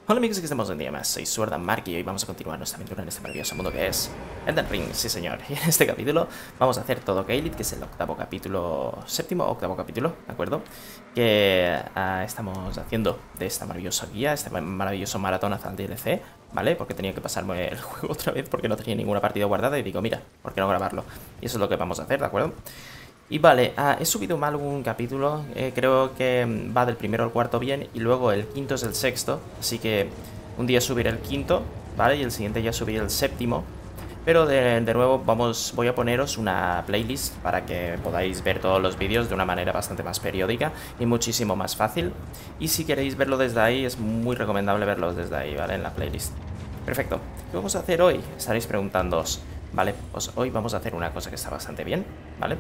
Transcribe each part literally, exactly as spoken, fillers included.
Hola amigos, aquí estamos un día más, soy Sword and Mark y hoy vamos a continuar nuestra aventura en este maravilloso mundo que es Elden Ring, sí señor. Y en este capítulo vamos a hacer todo Caelid, que es el octavo capítulo, séptimo octavo capítulo, ¿de acuerdo? Que uh, estamos haciendo de esta maravillosa guía, este maravilloso maratón hasta el D L C, ¿vale? Porque tenía que pasarme el juego otra vez porque no tenía ninguna partida guardada y digo, mira, ¿por qué no grabarlo? Y eso es lo que vamos a hacer, ¿de acuerdo? Y vale, uh, he subido mal un capítulo, eh, creo que va del primero al cuarto bien y luego el quinto es el sexto, así que un día subiré el quinto, ¿vale? Y el siguiente ya subiré el séptimo, pero de, de nuevo vamos, voy a poneros una playlist para que podáis ver todos los vídeos de una manera bastante más periódica y muchísimo más fácil. Y si queréis verlo desde ahí, es muy recomendable verlo desde ahí, ¿vale? En la playlist. Perfecto. ¿Qué vamos a hacer hoy? Estaréis preguntándoos. Vale, pues hoy vamos a hacer una cosa que está bastante bien, ¿vale?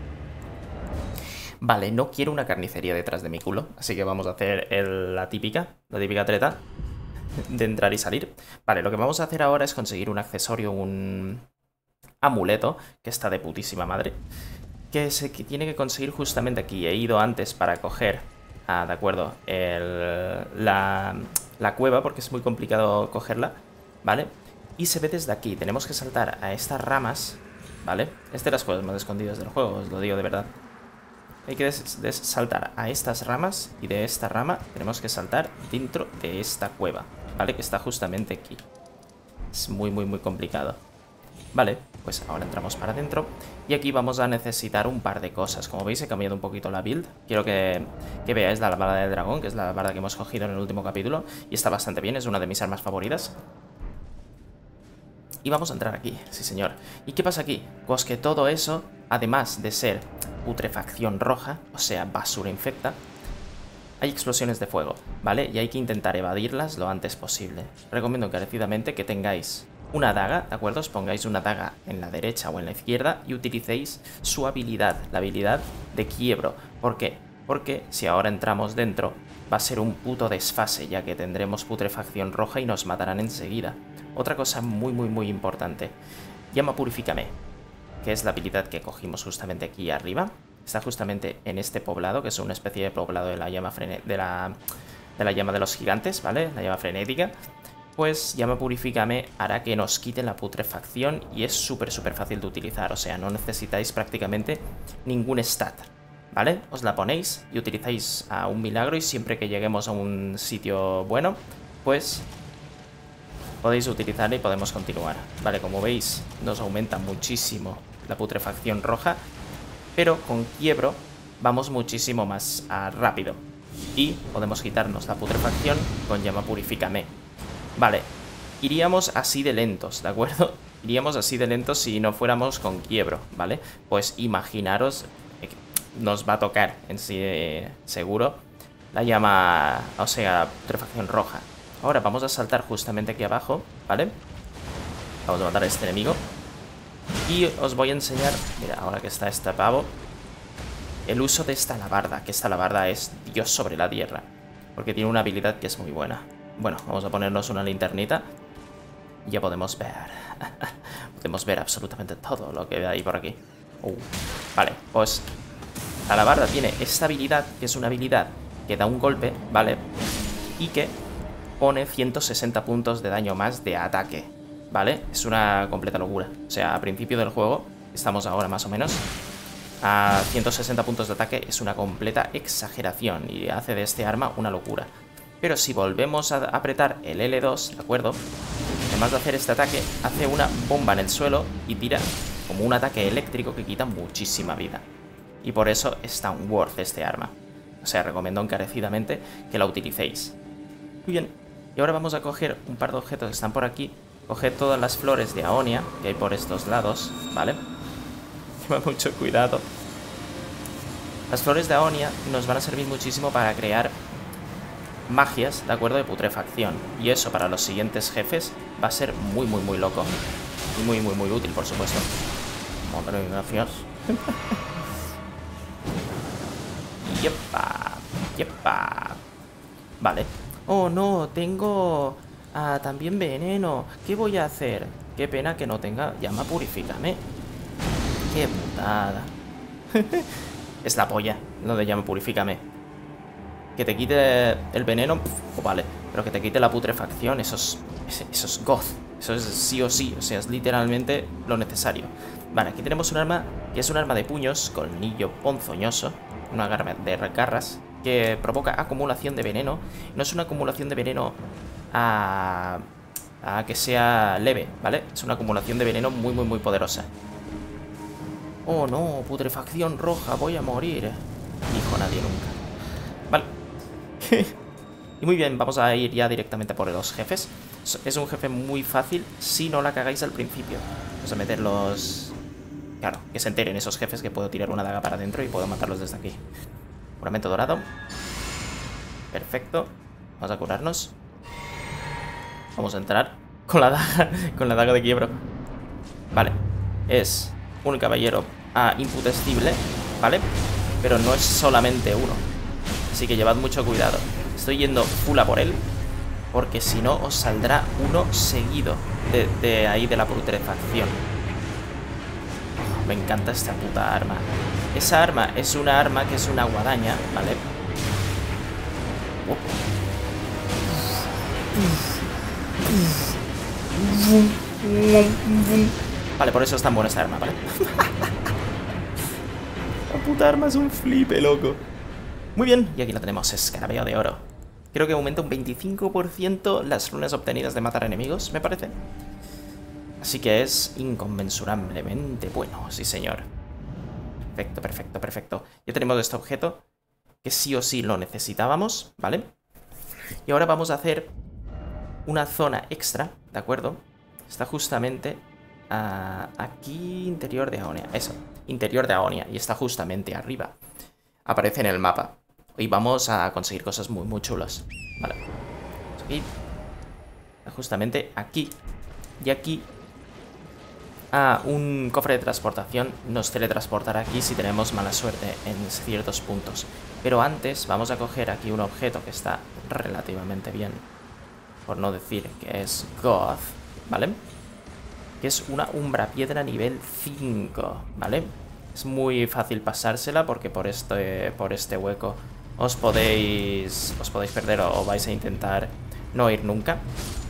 Vale, no quiero una carnicería detrás de mi culo, así que vamos a hacer el, la típica, la típica treta de entrar y salir. Vale, lo que vamos a hacer ahora es conseguir un accesorio, un amuleto, que está de putísima madre, que se que tiene que conseguir justamente aquí. He ido antes para coger, ah, de acuerdo, el, la, la cueva, porque es muy complicado cogerla, ¿vale? Y se ve desde aquí, tenemos que saltar a estas ramas, ¿vale? Es de las cosas más escondidas del juego, os lo digo de verdad. Hay que des des saltar a estas ramas y de esta rama tenemos que saltar dentro de esta cueva, ¿vale? Que está justamente aquí. Es muy, muy, muy complicado. Vale, pues ahora entramos para adentro y aquí vamos a necesitar un par de cosas. Como veis he cambiado un poquito la build. Quiero que, que veáis la barda del dragón, que es la barda que hemos cogido en el último capítulo y está bastante bien, es una de mis armas favoritas. Y vamos a entrar aquí, sí señor. ¿Y qué pasa aquí? Pues que todo eso, además de ser putrefacción roja, o sea, basura infecta, hay explosiones de fuego, ¿vale? Y hay que intentar evadirlas lo antes posible. Recomiendo encarecidamente que tengáis una daga, ¿de acuerdo? Os pongáis una daga en la derecha o en la izquierda y utilicéis su habilidad, la habilidad de quiebro. ¿Por qué? Porque si ahora entramos dentro, va a ser un puto desfase, ya que tendremos putrefacción roja y nos matarán enseguida. Otra cosa muy, muy, muy importante. Llama Purifícame, que es la habilidad que cogimos justamente aquí arriba. Está justamente en este poblado, que es una especie de poblado de la llama, de la, de la llama de los gigantes, ¿vale? La llama frenética. Pues Llama Purifícame hará que nos quite la putrefacción y es súper, súper fácil de utilizar. O sea, no necesitáis prácticamente ningún stat, ¿vale? Os la ponéis y utilizáis a un milagro y siempre que lleguemos a un sitio bueno, pues podéis utilizarla y podemos continuar. Vale, como veis, nos aumenta muchísimo la putrefacción roja, pero con quiebro vamos muchísimo más uh, rápido. Y podemos quitarnos la putrefacción con Llama Purifícame. Vale, iríamos así de lentos, ¿de acuerdo? Iríamos así de lentos si no fuéramos con quiebro, ¿vale? Pues imaginaros, eh, nos va a tocar en sí eh, seguro la llama, o sea, putrefacción roja. Ahora vamos a saltar justamente aquí abajo, ¿vale? Vamos a matar a este enemigo. Y os voy a enseñar, mira, ahora que está este pavo, el uso de esta alabarda, que esta alabarda es Dios sobre la tierra, porque tiene una habilidad que es muy buena. Bueno, vamos a ponernos una linternita y ya podemos ver. Podemos ver absolutamente todo lo que hay por aquí. Uh, vale, pues la alabarda tiene esta habilidad, que es una habilidad que da un golpe, ¿vale? Y que pone ciento sesenta puntos de daño más de ataque, ¿vale? Es una completa locura. O sea, a principio del juego, estamos ahora más o menos, a ciento sesenta puntos de ataque es una completa exageración y hace de este arma una locura. Pero si volvemos a apretar el L dos, ¿de acuerdo? Además de hacer este ataque, hace una bomba en el suelo y tira como un ataque eléctrico que quita muchísima vida. Y por eso es tan worth este arma. O sea, recomiendo encarecidamente que la utilicéis. Muy bien, y ahora vamos a coger un par de objetos que están por aquí. Coged todas las flores de Aonia que hay por estos lados, ¿vale? Lleva mucho cuidado. Las flores de Aonia nos van a servir muchísimo para crear magias, ¿de acuerdo? De putrefacción. Y eso para los siguientes jefes va a ser muy, muy, muy loco. Y muy, muy, muy útil, por supuesto. Madre mía, gracias. Yepa, yepa. Vale. Oh, no, tengo ah, también veneno. ¿Qué voy a hacer? Qué pena que no tenga Llama Purifícame. Qué putada. Es la polla, lo de Llama Purifícame. Que te quite el veneno, pues vale. Pero que te quite la putrefacción, eso es, eso es goth. Eso es sí o sí, o sea, es literalmente lo necesario. Vale, aquí tenemos un arma que es un arma de puños, colmillo ponzoñoso. Una arma de garras que provoca acumulación de veneno. No es una acumulación de veneno a, a que sea leve, ¿vale? Es una acumulación de veneno muy, muy, muy poderosa. Oh no, putrefacción roja, voy a morir. Dijo nadie nunca. Vale. Y muy bien, vamos a ir ya directamente por los jefes. Es un jefe muy fácil si no la cagáis al principio. Vamos a meter los... Claro, que se enteren esos jefes que puedo tirar una daga para adentro y puedo matarlos desde aquí. Juramento dorado. Perfecto. Vamos a curarnos. Vamos a entrar con la daga, con la daga de quiebro. Vale. Es un caballero ah, imputestible, ¿vale? Pero no es solamente uno. Así que llevad mucho cuidado. Estoy yendo full a por él, porque si no os saldrá uno seguido de, de ahí de la putrefacción. Oh, me encanta esta puta arma. Esa arma es una arma que es una guadaña, ¿vale? Vale, por eso es tan buena esta arma, ¿vale? La puta arma es un flipe, loco. Muy bien, y aquí lo tenemos, escarabeo de oro. Creo que aumenta un veinticinco por ciento las runas obtenidas de matar enemigos, me parece. Así que es inconmensurablemente bueno, sí señor. Perfecto, perfecto, perfecto. Ya tenemos este objeto, que sí o sí lo necesitábamos, ¿vale? Y ahora vamos a hacer una zona extra, ¿de acuerdo? Está justamente uh, aquí, interior de Aonia. Eso, interior de Aonia, y está justamente arriba. Aparece en el mapa. Y vamos a conseguir cosas muy, muy chulas. Vale. Aquí. Justamente aquí. Y aquí. Ah, un cofre de transportación nos teletransportará aquí si tenemos mala suerte en ciertos puntos. Pero antes vamos a coger aquí un objeto que está relativamente bien. Por no decir que es goth. ¿Vale? Que es una umbra piedra nivel cinco. ¿Vale? Es muy fácil pasársela porque por este, por este hueco os podéis, os podéis perder o, o vais a intentar no ir nunca.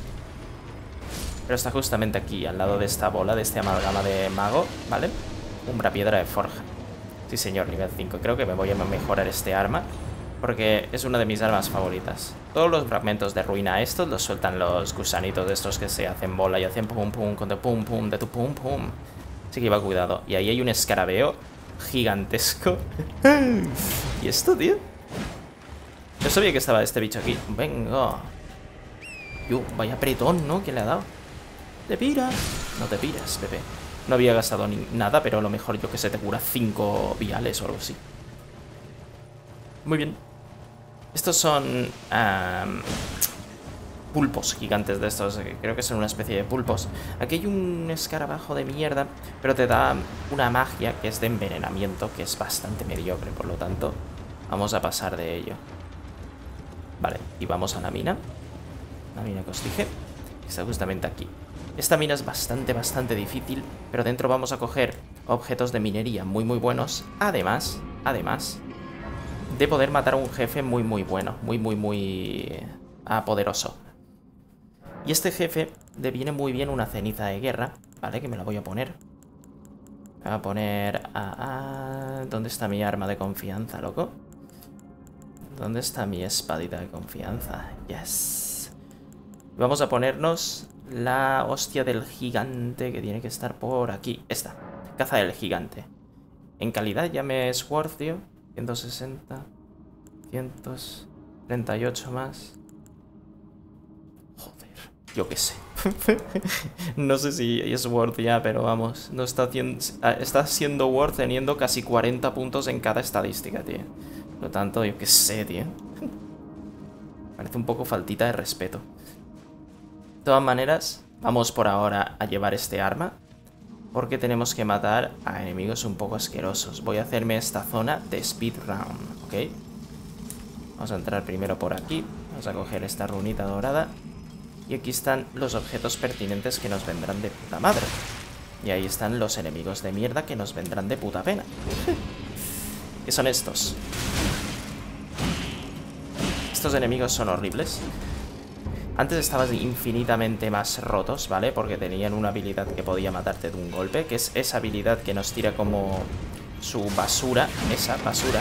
Pero está justamente aquí, al lado de esta bola, de este amalgama de mago, ¿vale? Umbra piedra de forja. Sí señor, nivel cinco. Creo que me voy a mejorar este arma porque es una de mis armas favoritas. Todos los fragmentos de ruina estos los sueltan los gusanitos de estos que se hacen bola y hacen pum pum con tu pum pum de tu pum pum. Así que iba cuidado. Y ahí hay un escarabeo gigantesco. ¿Y esto, tío? Yo sabía que estaba este bicho aquí. Venga. Yo, vaya apretón, ¿no? ¿Quién le ha dado? ¡Te pira! No te piras, Pepe. No había gastado ni nada, pero a lo mejor yo que sé, te cura cinco viales o algo así. Muy bien. Estos son... Um, pulpos gigantes de estos. Creo que son una especie de pulpos. Aquí hay un escarabajo de mierda, pero te da una magia que es de envenenamiento, que es bastante mediocre, por lo tanto vamos a pasar de ello. Vale, y vamos a la mina. La mina que os dije, que está justamente aquí. Esta mina es bastante, bastante difícil, pero dentro vamos a coger objetos de minería muy, muy buenos. Además, además de poder matar a un jefe muy, muy bueno. Muy, muy, muy ah, poderoso. Y este jefe le viene muy bien una ceniza de guerra, ¿vale? Que me la voy a poner. Me voy a poner... A, a... ¿Dónde está mi arma de confianza, loco? ¿Dónde está mi espadita de confianza? Yes. Vamos a ponernos la hostia del gigante, que tiene que estar por aquí. Esta. Caza del gigante. En calidad ya me es worth, tío. ciento sesenta. ciento treinta y ocho más. Yo qué sé. No sé si es worth ya, pero vamos. No está, haciendo, está siendo worth teniendo casi cuarenta puntos en cada estadística, tío. Por lo tanto, yo qué sé, tío. Parece un poco faltita de respeto. De todas maneras, vamos por ahora a llevar este arma, porque tenemos que matar a enemigos un poco asquerosos. Voy a hacerme esta zona de speedrun, ¿ok? Vamos a entrar primero por aquí. Vamos a coger esta runita dorada. Y aquí están los objetos pertinentes que nos vendrán de puta madre. Y ahí están los enemigos de mierda que nos vendrán de puta pena. ¿Qué son estos? estos enemigos son horribles. Antes estabas infinitamente más rotos, ¿vale? Porque tenían una habilidad que podía matarte de un golpe, que es esa habilidad que nos tira como su basura, esa basura.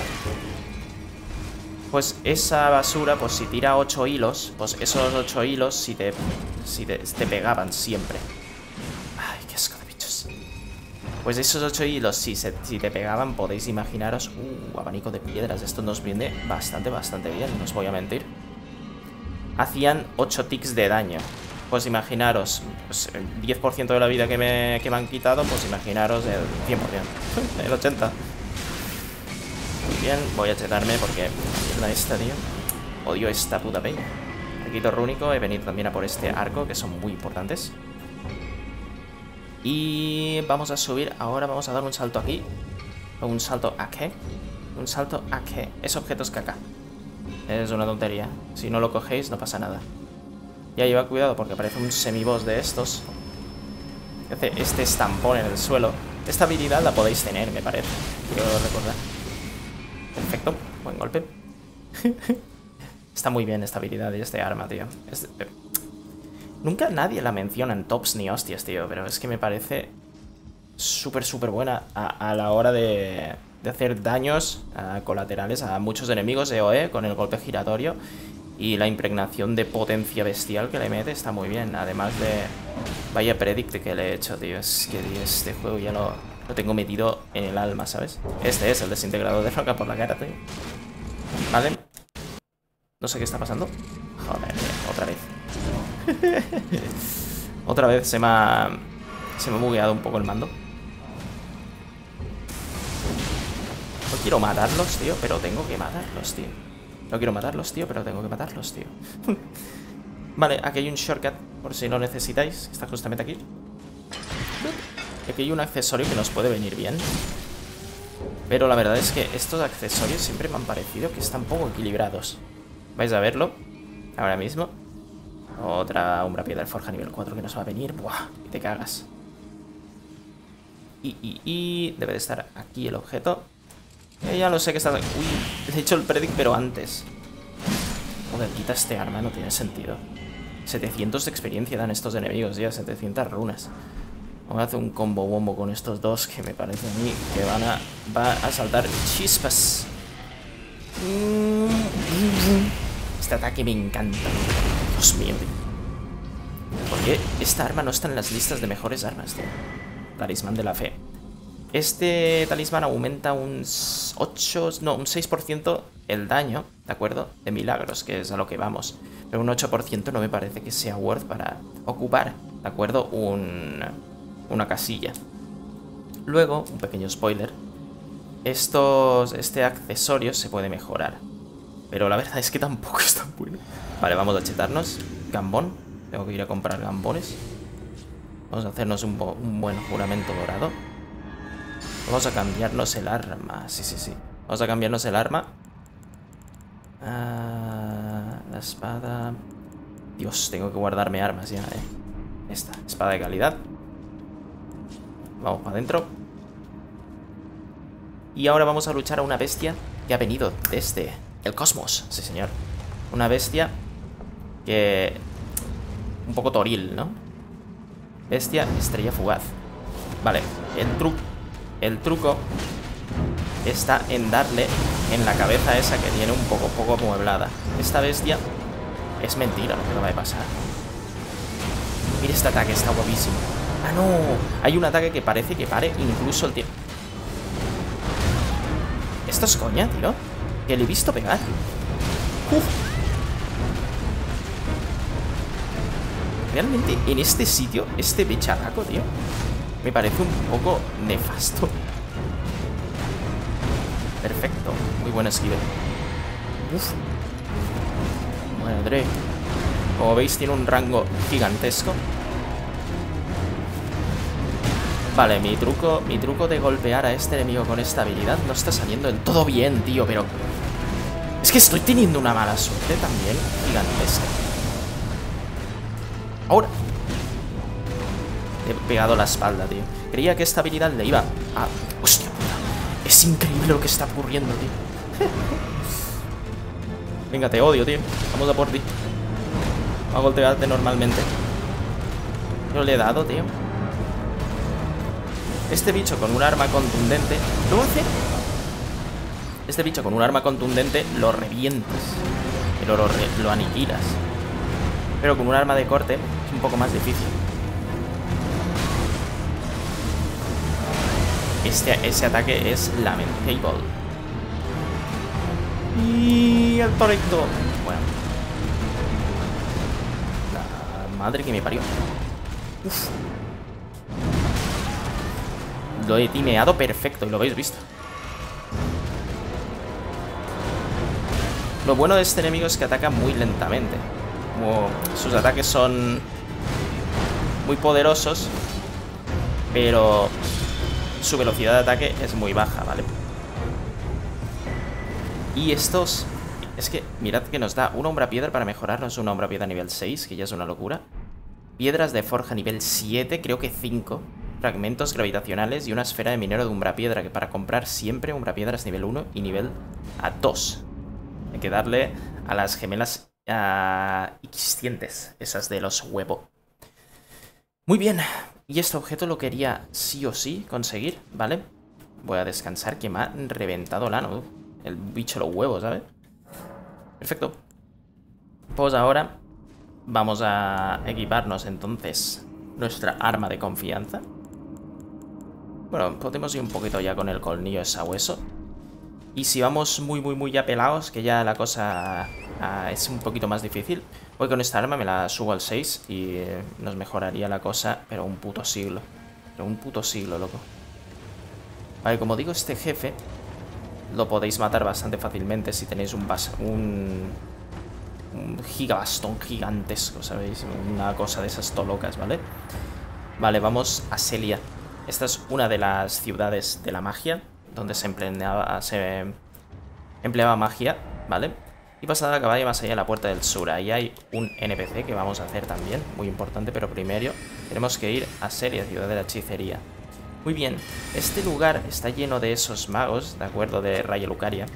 Pues esa basura, pues si tira ocho hilos, pues esos ocho hilos si te, si te, te pegaban siempre. Ay, qué asco de bichos. Pues esos ocho hilos, si, se, si te pegaban, podéis imaginaros... Uh, abanico de piedras. Esto nos viene bastante, bastante bien, no os voy a mentir. Hacían ocho ticks de daño. Pues imaginaros, pues el diez por ciento de la vida que me, que me han quitado, pues imaginaros el cien por ciento. El ochenta por ciento. Muy bien, voy a chetarme porque... Mierda esta, tío. Odio esta puta peña. Arquito rúnico, he venido también a por este arco, que son muy importantes. Y vamos a subir, ahora vamos a dar un salto aquí. ¿Un salto a qué? Un salto a qué. Es objetos caca. Es una tontería. Si no lo cogéis, no pasa nada. Ya lleva cuidado porque aparece un semiboss de estos. Hace este estampón en el suelo. Esta habilidad la podéis tener, me parece. Quiero recordar. Perfecto, buen golpe. Está muy bien esta habilidad y este arma, tío. Es... eh, Nunca nadie la menciona en tops ni hostias, tío. Pero es que me parece súper, súper buena a, a la hora de, de hacer daños a colaterales a muchos enemigos E O E con el golpe giratorio. Y la impregnación de potencia bestial que le mete está muy bien. Además de... Vaya predict que le he hecho, tío. Es que tío, este juego ya lo, lo tengo metido en el alma, ¿sabes? Este es el desintegrador de roca por la cara, tío. Vale. No sé qué está pasando. Joder, tío, otra vez. Otra vez se me ha... Se me ha bugueado un poco el mando. No quiero matarlos, tío, pero tengo que matarlos, tío. No quiero matarlos, tío, pero tengo que matarlos, tío. Vale, aquí hay un shortcut, por si lo necesitáis. Está justamente aquí. Y aquí hay un accesorio que nos puede venir bien. Pero la verdad es que estos accesorios siempre me han parecido que están poco equilibrados. Vais a verlo ahora mismo. Otra umbra piedra forja nivel cuatro que nos va a venir. Buah, y te cagas. Y, y, y... Debe de estar aquí el objeto. Eh, ya lo sé que está... Uy, le he hecho el predict pero antes. Joder, quita este arma, no tiene sentido. setecientos de experiencia dan estos enemigos ya, setecientas runas. Voy a hacer un combo bombo con estos dos que me parece a mí que van a... Va a saltar chispas. Este ataque me encanta. Dios mío, tío. ¿Por qué esta arma no está en las listas de mejores armas, tío? Talismán de la fe. Este talismán aumenta un ocho... No, un seis por ciento el daño, ¿de acuerdo? De milagros, que es a lo que vamos. Pero un ocho por ciento no me parece que sea worth para ocupar, ¿de acuerdo? Un... Una casilla. Luego, un pequeño spoiler. Estos... Este accesorio se puede mejorar. Pero la verdad es que tampoco es tan bueno. Vale, vamos a chetarnos. Gambón. Tengo que ir a comprar gambones. Vamos a hacernos un, un buen juramento dorado. Vamos a cambiarnos el arma. Sí, sí, sí. Vamos a cambiarnos el arma. Ah, la espada. Dios, tengo que guardarme armas ya, eh. Esta, espada de calidad. Vamos para adentro. Y ahora vamos a luchar a una bestia que ha venido desde el cosmos. Sí, señor. Una bestia que... Un poco toril, ¿no? Bestia estrella fugaz. Vale, el truco El truco está en darle en la cabeza esa que tiene un poco, poco amueblada. Esta bestia es mentira lo que va a pasar. Mira este ataque, está guapísimo. Ah, no, hay un ataque que parece que pare incluso el tiempo. ¿Esto es coña, tío? Que le he visto pegar. Uf. Realmente en este sitio, este bicharraco, tío, me parece un poco nefasto. Perfecto, muy buen esquive. Uf. Madre. Como veis tiene un rango gigantesco. Vale, mi truco, mi truco de golpear a este enemigo con esta habilidad no está saliendo del todo bien, tío, pero... Es que estoy teniendo una mala suerte también gigantesca. Ahora. He pegado la espalda, tío. Creía que esta habilidad le iba a... Hostia puta. Es increíble lo que está ocurriendo, tío. Venga, te odio, tío. Vamos a por ti. Vamos a golpearte normalmente. Yo le he dado, tío. Este bicho con un arma contundente ¿lo hace? Este bicho con un arma contundente lo revientas. Pero lo, re lo aniquilas. Pero con un arma de corte es un poco más difícil. Este, ese ataque es lamentable. Y el torito. Bueno. La madre que me parió. Uf. Lo he timeado perfecto y lo habéis visto. Lo bueno de este enemigo es que ataca muy lentamente. Como sus ataques son muy poderosos, pero su velocidad de ataque es muy baja, ¿vale? Y estos... Es que mirad que nos da una umbra piedra para mejorarnos una umbra piedra nivel seis, que ya es una locura. Piedras de forja nivel siete, creo que cinco. Fragmentos gravitacionales y una esfera de minero de umbra piedra, que para comprar siempre umbra piedras nivel uno y nivel a dos. Hay que darle a las gemelas uh, existentes, esas de los huevos. Muy bien, y este objeto lo quería sí o sí conseguir, ¿vale? Voy a descansar, que me ha reventado el ano, el bicho los huevos, ¿sabes? Perfecto. Pues ahora vamos a equiparnos entonces nuestra arma de confianza. Bueno, podemos ir un poquito ya con el colmillo de sabueso. Y si vamos muy, muy, muy ya pelados, que ya la cosa uh, es un poquito más difícil, voy con esta arma, me la subo al seis y nos mejoraría la cosa, pero un puto siglo. Pero un puto siglo, loco. Vale, como digo, este jefe lo podéis matar bastante fácilmente si tenéis un, bas un, un gigabastón gigantesco, ¿sabéis? Una cosa de esas tolocas, ¿vale? Vale, vamos a Sellia. Esta es una de las ciudades de la magia, donde se empleaba, se empleaba magia, ¿vale? Y pasada a caballo más allá de la puerta del sur. Ahí hay un N P C que vamos a hacer también, muy importante, pero primero tenemos que ir a Sellia, ciudad de la hechicería. Muy bien, este lugar está lleno de esos magos, de acuerdo, de Raya Lucaria.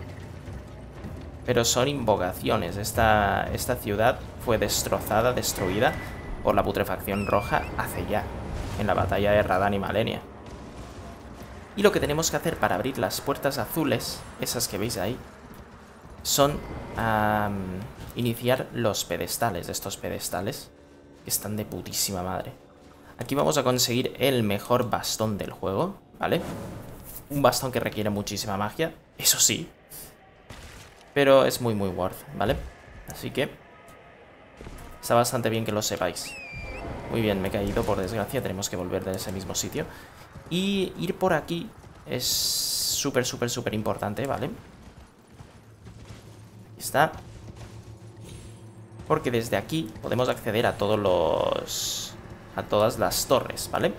Pero son invocaciones. Esta, esta ciudad fue destrozada, destruida por la putrefacción roja hace ya, en la batalla de Radahn y Malenia. Y lo que tenemos que hacer para abrir las puertas azules, esas que veis ahí, son um, iniciar los pedestales, estos pedestales, que están de putísima madre. Aquí vamos a conseguir el mejor bastón del juego, ¿vale? Un bastón que requiere muchísima magia, eso sí. Pero es muy, muy worth, ¿vale? Así que está bastante bien que lo sepáis. Muy bien, me he caído, por desgracia. Tenemos que volver de ese mismo sitio. Y ir por aquí es súper, súper, súper importante, ¿vale? Aquí está. Porque desde aquí podemos acceder a todos los... a todas las torres, ¿vale?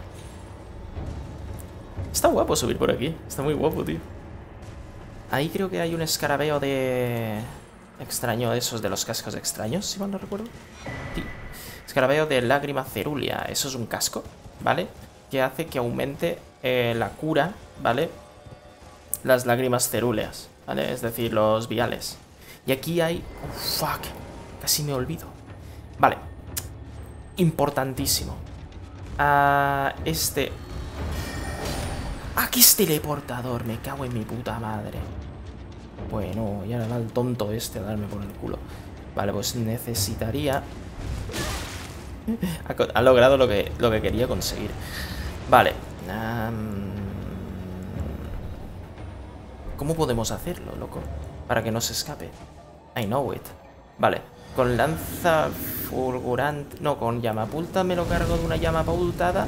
Está guapo subir por aquí. Está muy guapo, tío. Ahí creo que hay un escarabeo de... extraño, esos de los cascos extraños, si mal no recuerdo. Sí. Escarabeo de lágrima cerúlea. Eso es un casco, ¿vale? Que hace que aumente eh, la cura, ¿vale? Las lágrimas cerúleas, ¿vale? Es decir, los viales. Y aquí hay... Oh, fuck. Casi me olvido. Vale. Importantísimo. Ah, este... Aquí es teleportador. Me cago en mi puta madre. Bueno, ya va el tonto este a darme por el culo. Vale, pues necesitaría... ha, ha logrado lo que, lo que quería conseguir. Vale. Um... ¿Cómo podemos hacerlo, loco? Para que no se escape. I know it. Vale. Con lanza fulgurante... No, con llama pulta me lo cargo de una llama pultada.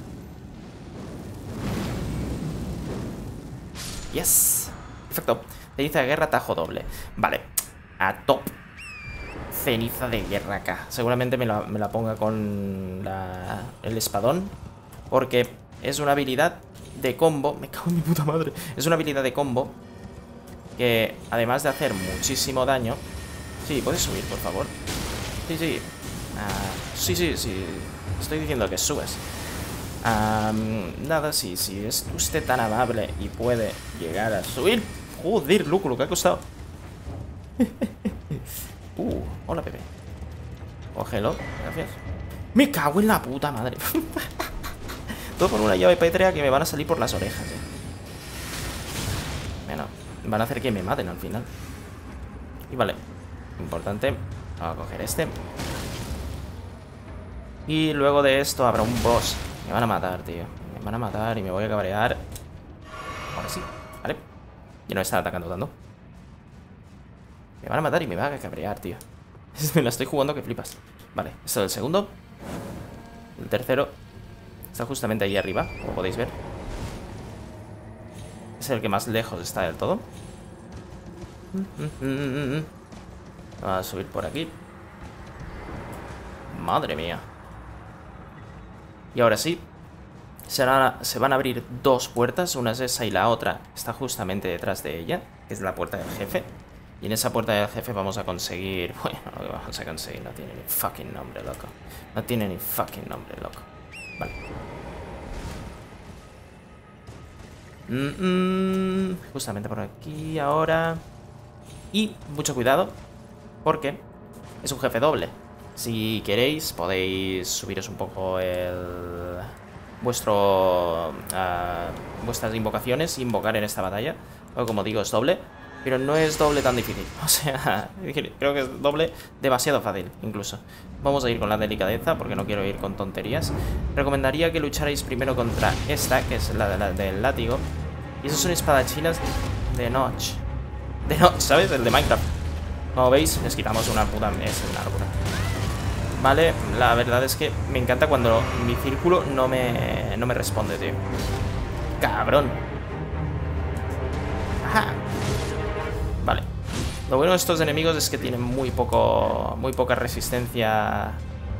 Yes. Perfecto. Ceniza de guerra, tajo doble. Vale. A top. Ceniza de guerra acá. Seguramente me la, me la ponga con la, el espadón. Porque es una habilidad de combo. Me cago en mi puta madre. Es una habilidad de combo que, además de hacer muchísimo daño... Sí, ¿puedes subir, por favor? Sí, sí. Uh, sí, sí, sí. Estoy diciendo que subes. Um, nada, sí, sí. Es usted tan amable y puede llegar a subir. Joder, loco, lo que ha costado. uh, hola, Pepe. Cógelo, gracias. Me cago en la puta madre. Todo por una llave pétrea que me van a salir por las orejas, eh. Bueno, van a hacer que me maten al final. Y vale, importante. Vamos a coger este. Y luego de esto habrá un boss. Me van a matar, tío. Me van a matar y me voy a cabrear. Ahora sí, vale. Y no me están atacando tanto. Me van a matar y me van a cabrear, tío. Me la estoy jugando que flipas. Vale, esto es el segundo. El tercero está justamente ahí arriba, como podéis ver. Es el que más lejos está del todo. Vamos a subir por aquí. Madre mía. Y ahora sí, se van, a, se van a abrir dos puertas. Una es esa y la otra está justamente detrás de ella, que es la puerta del jefe. Y en esa puerta del jefe vamos a conseguir... Bueno, lo que vamos a conseguir no tiene ni fucking nombre, loco. No tiene ni fucking nombre, loco. Vale. Mm -mm, justamente por aquí ahora. Y mucho cuidado, porque es un jefe doble. Si queréis, podéis subiros un poco el... Vuestro... Uh, vuestras invocaciones e invocar en esta batalla. O como digo, es doble. Pero no es doble tan difícil. O sea, creo que es doble demasiado fácil, incluso. Vamos a ir con la delicadeza, porque no quiero ir con tonterías. Recomendaría que lucharais primero contra esta, que es la, de la del látigo. Y esos son espadachinas de Notch. De Notch, ¿sabes? El de Minecraft. Como veis, les quitamos una puta... Es una locura. Vale, la verdad es que me encanta cuando mi círculo no me, no me responde, tío. Cabrón. Ajá. Vale. Lo bueno de estos enemigos es que tienen muy poco... Muy poca resistencia...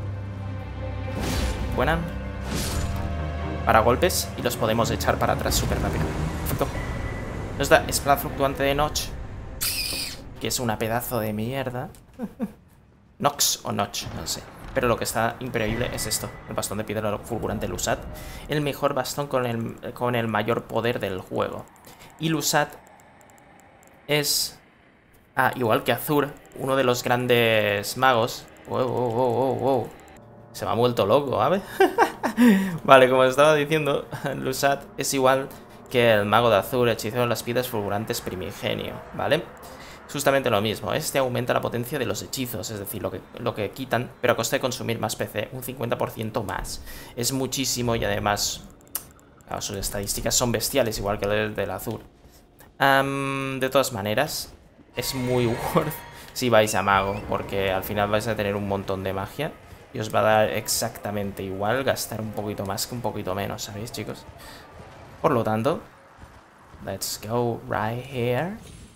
Buena. Para golpes. Y los podemos echar para atrás súper rápido. Perfecto. Nos da espada fluctuante de Notch, que es una pedazo de mierda. Nox o Notch, no sé. Pero lo que está increíble es esto. El bastón de piedra fulgurante Lusat. El mejor bastón con el, con el mayor poder del juego. Y Lusat es... Ah, igual que Azur, uno de los grandes magos. Wow, wow, wow, wow, wow. Se me ha vuelto loco, ¿sabes? Vale, como estaba diciendo, Lusat es igual que el mago de Azur, hechicero de las piedras fulgurantes primigenio, ¿vale? Justamente lo mismo. Este aumenta la potencia de los hechizos, es decir, lo que, lo que quitan, pero a costa de consumir más P C, un cincuenta por ciento más. Es muchísimo y además, claro, sus estadísticas son bestiales, igual que el del Azur. Um, de todas maneras, es muy worth si vais a mago, porque al final vais a tener un montón de magia y os va a dar exactamente igual gastar un poquito más que un poquito menos, ¿sabéis, chicos? Por lo tanto, let's go right here.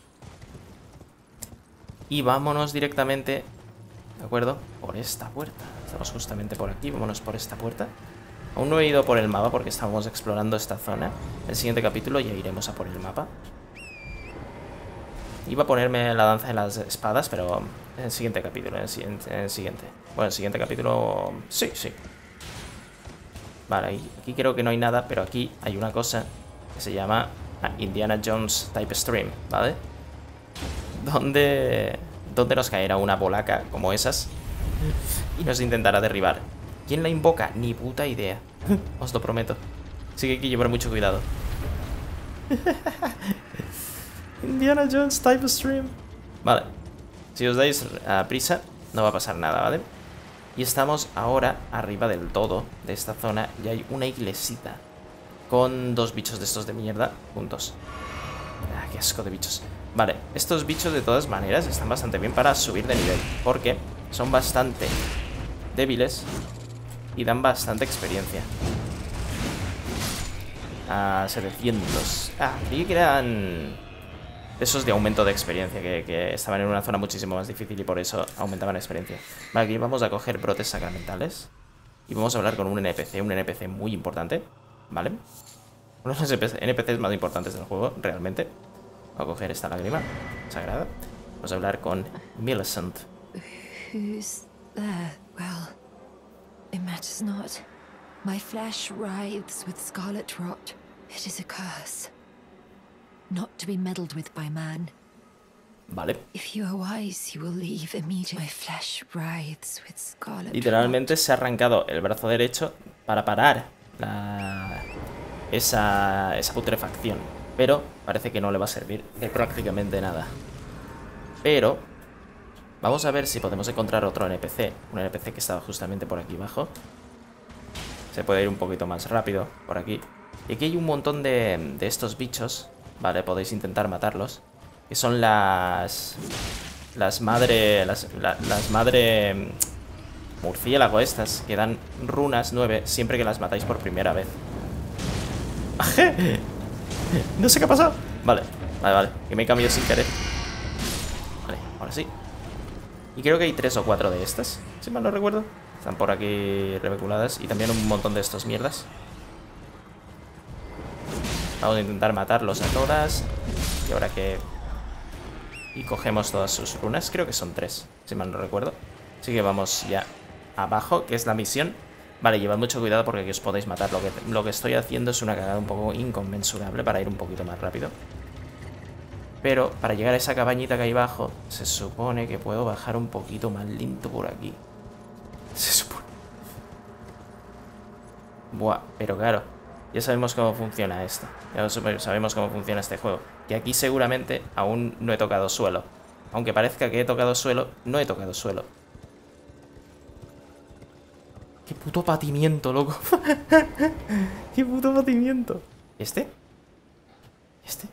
Y vámonos directamente, ¿de acuerdo? Por esta puerta. Estamos justamente por aquí, vámonos por esta puerta. Aún no he ido por el mapa porque estábamos explorando esta zona. En el siguiente capítulo ya iremos a por el mapa. Iba a ponerme la danza de las espadas, pero en el siguiente capítulo, en el siguiente, en el siguiente. Bueno, en el siguiente capítulo... Sí, sí. Vale, aquí creo que no hay nada, pero aquí hay una cosa que se llama Indiana Jones Type Stream, ¿vale? Donde, donde nos caerá una bolaca como esas y nos intentará derribar. ¿Quién la invoca? Ni puta idea. Os lo prometo. Así que hay que llevar mucho cuidado. Indiana Jones Type Stream. Vale. Si os dais uh, prisa, no va a pasar nada, ¿vale? Y estamos ahora arriba del todo de esta zona y hay una iglesita con dos bichos de estos de mierda juntos. Ah, qué asco de bichos. Vale, estos bichos de todas maneras están bastante bien para subir de nivel, porque son bastante débiles y dan bastante experiencia. Ah, setecientos. Ah, creí que eran esos de aumento de experiencia, que, que estaban en una zona muchísimo más difícil y por eso aumentaban experiencia. Vale, aquí vamos a coger brotes sacramentales y vamos a hablar con un N P C, un N P C muy importante, ¿vale? Uno de los N P Cs más importantes del juego, realmente. Voy a coger esta lágrima sagrada. Vamos a hablar con Millicent. Who's there? Well, it matters not. My flesh writhes with scarlet rot. It is a curse, not to be meddled with by man. Vale. Literalmente se ha arrancado el brazo derecho para parar la... esa, esa putrefacción. Pero parece que no le va a servir de prácticamente nada. Pero vamos a ver si podemos encontrar otro N P C. Un N P C que estaba justamente por aquí abajo. Se puede ir un poquito más rápido por aquí. Y aquí hay un montón de, de estos bichos. Vale, podéis intentar matarlos. Que son las... Las madre... Las, la, las madre... Murciélago estas. Que dan runas nueve siempre que las matáis por primera vez. No sé qué ha pasado. Vale, vale, vale. Que me he cambiado sin querer. Vale, ahora sí. Y creo que hay tres o cuatro de estas, si mal no recuerdo. Están por aquí reveculadas. Y también un montón de estos mierdas. Vamos a intentar matarlos a todas. Y ahora que... Y cogemos todas sus runas. Creo que son tres, si mal no recuerdo. Así que vamos ya abajo, que es la misión. Vale, llevad mucho cuidado porque aquí os podéis matar. Lo que, lo que estoy haciendo es una cagada un poco inconmensurable para ir un poquito más rápido. Pero para llegar a esa cabañita que hay abajo, se supone que puedo bajar un poquito más lento por aquí. Se supone. Buah, pero claro, ya sabemos cómo funciona esto. Ya sabemos cómo funciona este juego. Que aquí seguramente aún no he tocado suelo. Aunque parezca que he tocado suelo, no he tocado suelo. ¡Qué puto patimiento, loco! ¡Qué puto patimiento! ¿Este? ¿Este?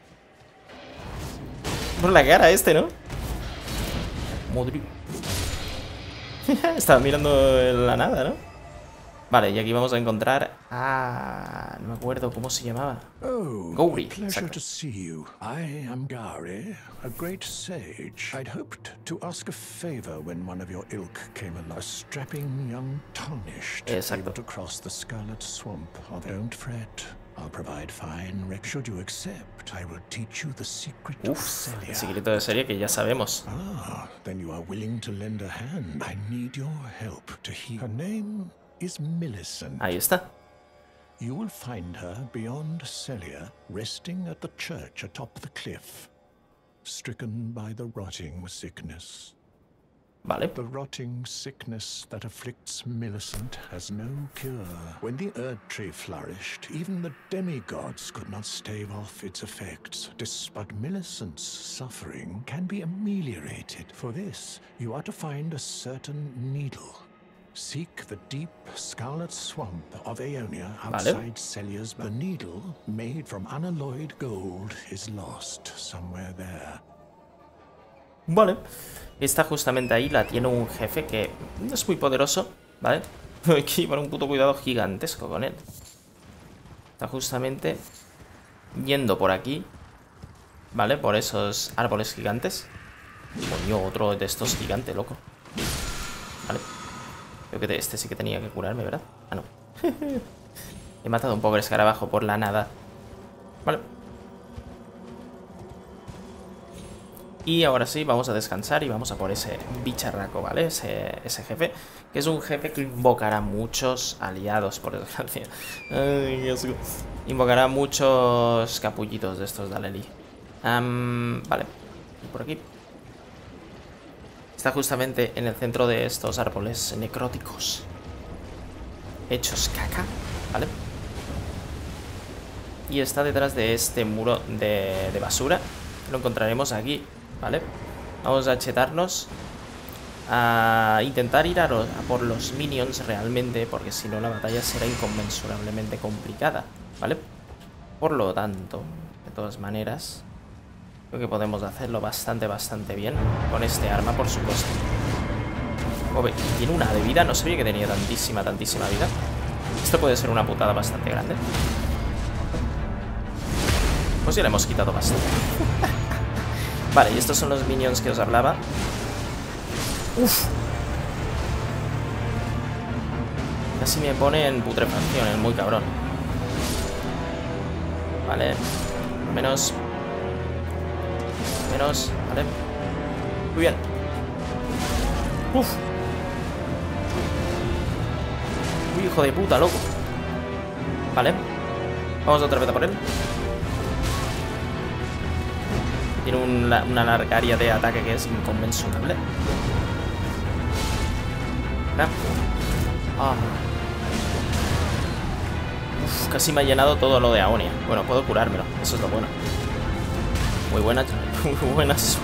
Por la cara este, ¿no? Madre. Estaba mirando en la nada, ¿no? Vale, y aquí vamos a encontrar... Ah, no me acuerdo cómo se llamaba. Oh, Gowry. Pleasure to see you. I am Gowry, a great sage. I'd hoped to ask a favor when one of your ilk came along. A strapping young tarnished Exacto. able to cross the Scarlet Swamp. Oh, don't fret. I'll provide fine rec. Should you accept, I will teach you the secret Uf, of Celia. el secreto de Celia que ya sabemos. Ah, then you are willing to lend a hand. I need your help to heal. Her name is Millicent. Ahí está. You will find her beyond Celia, resting at the church atop the cliff, stricken by the rotting sickness. Vale. The rotting sickness that afflicts Millicent has no cure. When the Erd Tree flourished, even the demigods could not stave off its effects. But Millicent's suffering can be ameliorated. For this, you are to find a certain needle. Seek the deep scarlet swamp of Aeonia outside vale. Celia's. The needle, made from unalloyed gold, is lost somewhere there. Vale. Está justamente ahí, la tiene un jefe que no es muy poderoso, ¿vale? Hay que llevar un puto cuidado gigantesco con él. Está justamente yendo por aquí, ¿vale? Por esos árboles gigantes. Coño, otro de estos gigantes, loco. Vale. Creo que este sí que tenía que curarme, ¿verdad? Ah, no. He matado un pobre escarabajo por la nada. Vale. Y ahora sí, vamos a descansar y vamos a por ese bicharraco, ¿vale? Ese, ese jefe, que es un jefe que invocará muchos aliados, por desgracia. Ay, Dios. Invocará muchos capullitos de estos de Aleli. Um, vale, y por aquí. Está justamente en el centro de estos árboles necróticos. Hechos caca, ¿vale? Y está detrás de este muro de, de basura. Lo encontraremos aquí, ¿vale? Vamos a chetarnos. A intentar ir a, a por los minions realmente, porque si no la batalla será inconmensurablemente complicada, ¿vale? Por lo tanto, de todas maneras, creo que podemos hacerlo bastante, bastante bien con este arma, por supuesto. Oye, tiene una de vida, no sabía que tenía tantísima, tantísima vida. Esto puede ser una putada bastante grande. Pues ya le hemos quitado bastante. Vale, y estos son los minions que os hablaba. Uf. Casi me pone en putrefacción, es muy cabrón. Vale. Menos. Menos. Vale. Muy bien. Uf. Uy, hijo de puta, loco. Vale. Vamos otra vez a por él. Tiene un, una larga área de ataque que es inconmensurable. Ah. Uf, casi me ha llenado todo lo de Aonia. Bueno, puedo curármelo, eso es lo bueno. Muy buenas, muy buenas.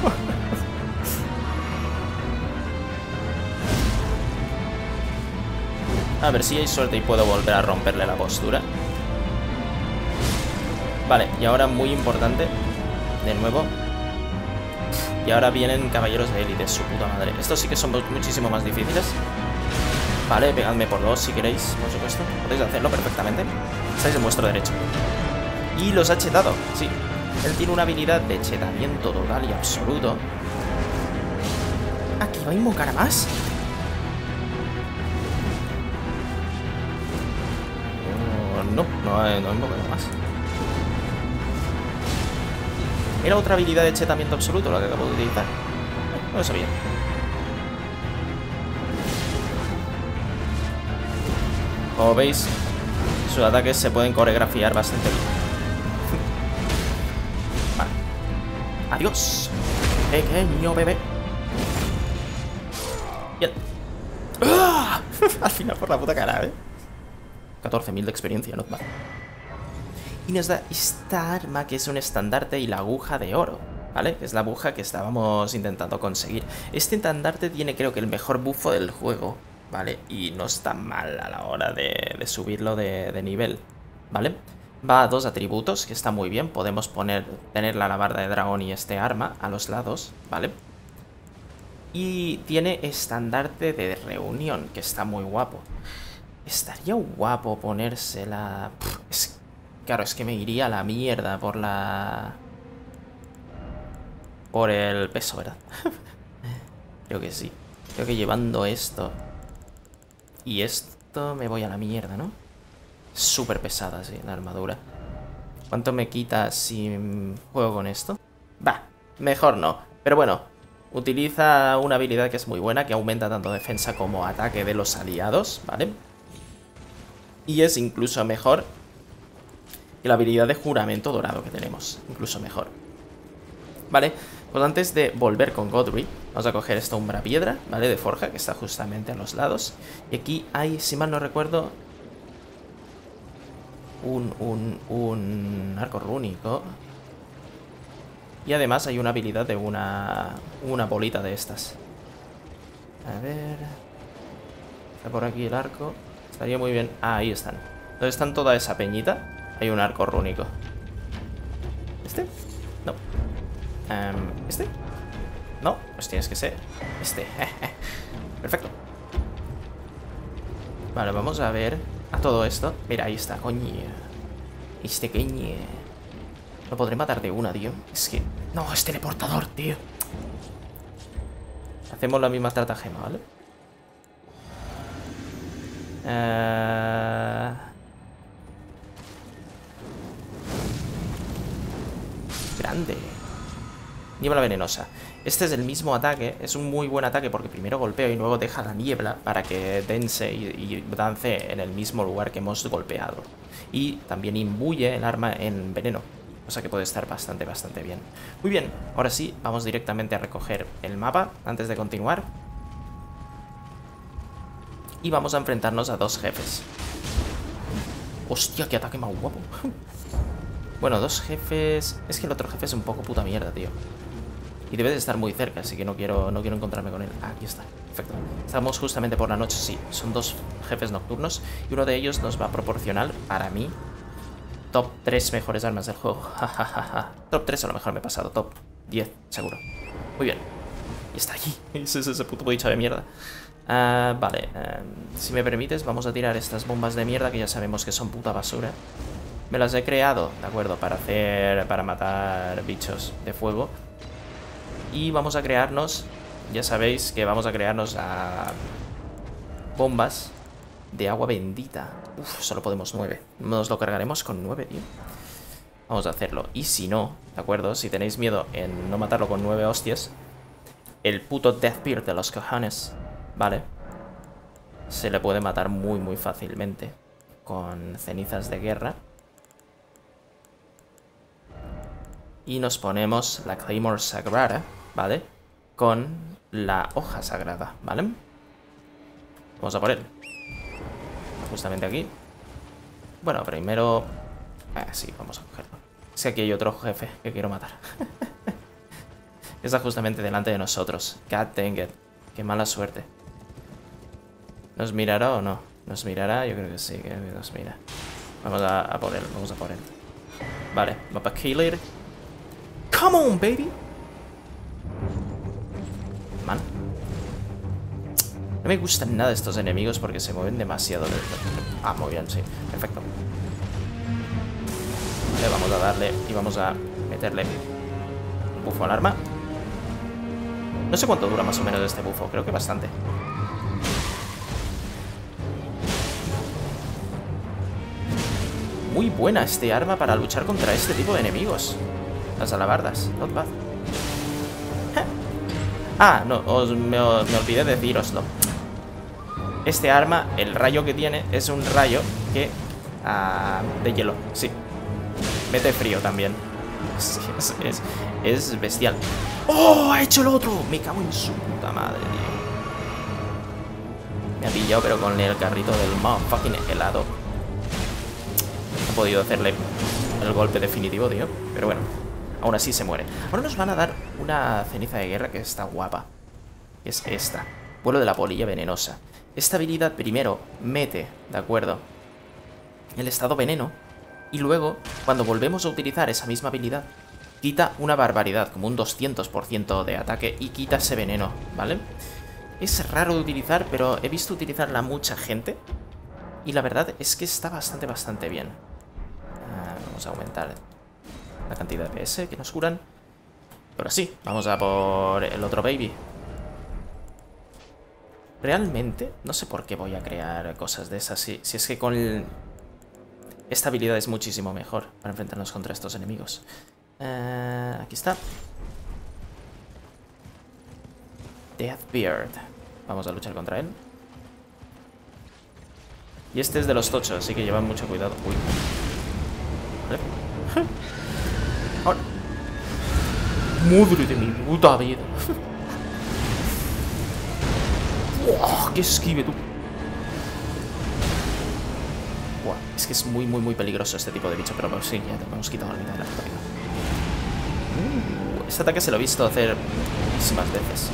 A ver si hay suerte y puedo volver a romperle la postura. Vale, y ahora muy importante, de nuevo. Y ahora vienen caballeros de élite, su puta madre. Estos sí que son muchísimo más difíciles. Vale, pegadme por dos si queréis, por supuesto. Podéis hacerlo perfectamente. Estáis en vuestro derecho. Y los ha chetado, sí. Él tiene una habilidad de chetamiento total y absoluto. ¿Aquí va a invocar a más? No, no, no invoca a más. Era otra habilidad de chetamiento absoluto la que acabo de utilizar. No lo sabía. Como veis, sus ataques se pueden coreografiar bastante bien. Vale. Adiós, pequeño bebé. Bien. ¡Ah! Al final por la puta cara, ¿eh? catorce mil de experiencia, no mal. Y nos da esta arma que es un estandarte y la aguja de oro, ¿vale? Es la aguja que estábamos intentando conseguir. Este estandarte tiene creo que el mejor bufo del juego, ¿vale? Y no está mal a la hora de, de subirlo de, de nivel, ¿vale? Va a dos atributos, que está muy bien. Podemos poner, tener la alabarda de dragón y este arma a los lados, ¿vale? Y tiene estandarte de reunión, que está muy guapo. Estaría guapo ponérsela... Pff, es... Claro, es que me iría a la mierda por la... Por el peso, ¿verdad? Creo que sí. Creo que llevando esto y esto me voy a la mierda, ¿no? Súper pesada, sí, la armadura. ¿Cuánto me quita si juego con esto? Va, mejor no. Pero bueno, utiliza una habilidad que es muy buena, que aumenta tanto defensa como ataque de los aliados, ¿vale? Y es incluso mejor que la habilidad de juramento dorado que tenemos. Incluso mejor. Vale, pues antes de volver con Godry, vamos a coger esta umbra piedra, ¿vale? De forja, que está justamente a los lados. Y aquí hay, si mal no recuerdo, un, un, un arco rúnico. Y además hay una habilidad de una, una bolita de estas. A ver... Está por aquí el arco. Estaría muy bien. Ah, ahí están. ¿Dónde están toda esa peñita? Hay un arco rúnico. ¿Este? No. Um, ¿Este? No, pues tienes que ser este. Perfecto. Vale, vamos a ver a todo esto. Mira, ahí está, coño. Este coño. Lo podré matar de una, tío. Es que... No, es teleportador, tío. Hacemos la misma estratagema, ¿vale? Uh... Grande. Niebla venenosa. Este es el mismo ataque. Es un muy buen ataque porque primero golpeo y luego deja la niebla para que dense y, y dance en el mismo lugar que hemos golpeado. Y también imbuye el arma en veneno. O sea que puede estar bastante, bastante bien. Muy bien, ahora sí, vamos directamente a recoger el mapa antes de continuar. Y vamos a enfrentarnos a dos jefes. Hostia, qué ataque más guapo. Bueno, dos jefes... Es que el otro jefe es un poco puta mierda, tío. Y debe de estar muy cerca, así que no quiero, no quiero encontrarme con él. Ah, aquí está, perfecto. Estamos justamente por la noche, sí. Son dos jefes nocturnos. Y uno de ellos nos va a proporcionar, para mí, top tres mejores armas del juego. Top tres a lo mejor me he pasado. Top diez, seguro. Muy bien. Y está allí. Ese es ese puto bicho de mierda. Uh, vale, uh, si me permites, vamos a tirar estas bombas de mierda que ya sabemos que son puta basura. Me las he creado, de acuerdo, para hacer... Para matar bichos de fuego. Y vamos a crearnos... Ya sabéis que vamos a crearnos a... bombas de agua bendita. Uf, solo podemos nueve. Nos lo cargaremos con nueve, tío. Vamos a hacerlo. Y si no, de acuerdo, si tenéis miedo en no matarlo con nueve hostias, el puto Deathbeard de los cojones, ¿vale? Se le puede matar muy, muy fácilmente con cenizas de guerra. y nos ponemos la Claymore Sagrada, ¿vale? Con la hoja sagrada, ¿vale? Vamos a por él. Justamente aquí. Bueno, primero... Ah, sí, vamos a cogerlo. Es que aquí hay otro jefe que quiero matar. Está justamente delante de nosotros. God dang it. Qué mala suerte. ¿Nos mirará o no? ¿Nos mirará? Yo creo que sí, creo que nos mira. Vamos a, a por él, vamos a por él. Vale, va para Kaylir. Come on, baby. Man. No me gustan nada estos enemigos porque se mueven demasiado lento. Ah, muy bien, sí. Perfecto. Vale, vamos a darle y vamos a meterle un bufo al arma. No sé cuánto dura más o menos este bufo, creo que bastante. Muy buena este arma para luchar contra este tipo de enemigos. Las alabardas, not bad. Ah, no, os, me, me olvidé de deciroslo. Este arma, el rayo que tiene, es un rayo que... Uh, de hielo, sí. Mete frío también. Sí, es, es, es bestial. ¡Oh! ¡Ha hecho el otro! Me cago en su puta madre, tío. Me ha pillado, pero con el carrito del motherfucking helado. No he podido hacerle el golpe definitivo, tío. Pero bueno, aún así se muere. Ahora nos van a dar una ceniza de guerra que está guapa. Que es esta. Vuelo de la polilla venenosa. Esta habilidad primero mete, ¿de acuerdo?, el estado veneno. Y luego, cuando volvemos a utilizar esa misma habilidad, quita una barbaridad, como un doscientos por ciento de ataque y quita ese veneno, ¿vale? Es raro de utilizar, pero he visto utilizarla mucha gente. Y la verdad es que está bastante, bastante bien. Ah, vamos a aumentar la cantidad de P S que nos curan. Ahora sí, vamos a por el otro baby. Realmente, no sé por qué voy a crear cosas de esas. Si, si es que con el... esta habilidad es muchísimo mejor para enfrentarnos contra estos enemigos. Uh, aquí está. Deathbeard. Vamos a luchar contra él. Y este es de los tochos, así que llevan mucho cuidado. Uy. Vale. Ahora. Madre de mi puta vida. ¡Oh, qué esquive, tú! Buah, es que es muy, muy, muy peligroso este tipo de bicho, pero sí, ya te hemos quitado la mitad de la vida. Uh, este ataque se lo he visto hacer muchísimas veces.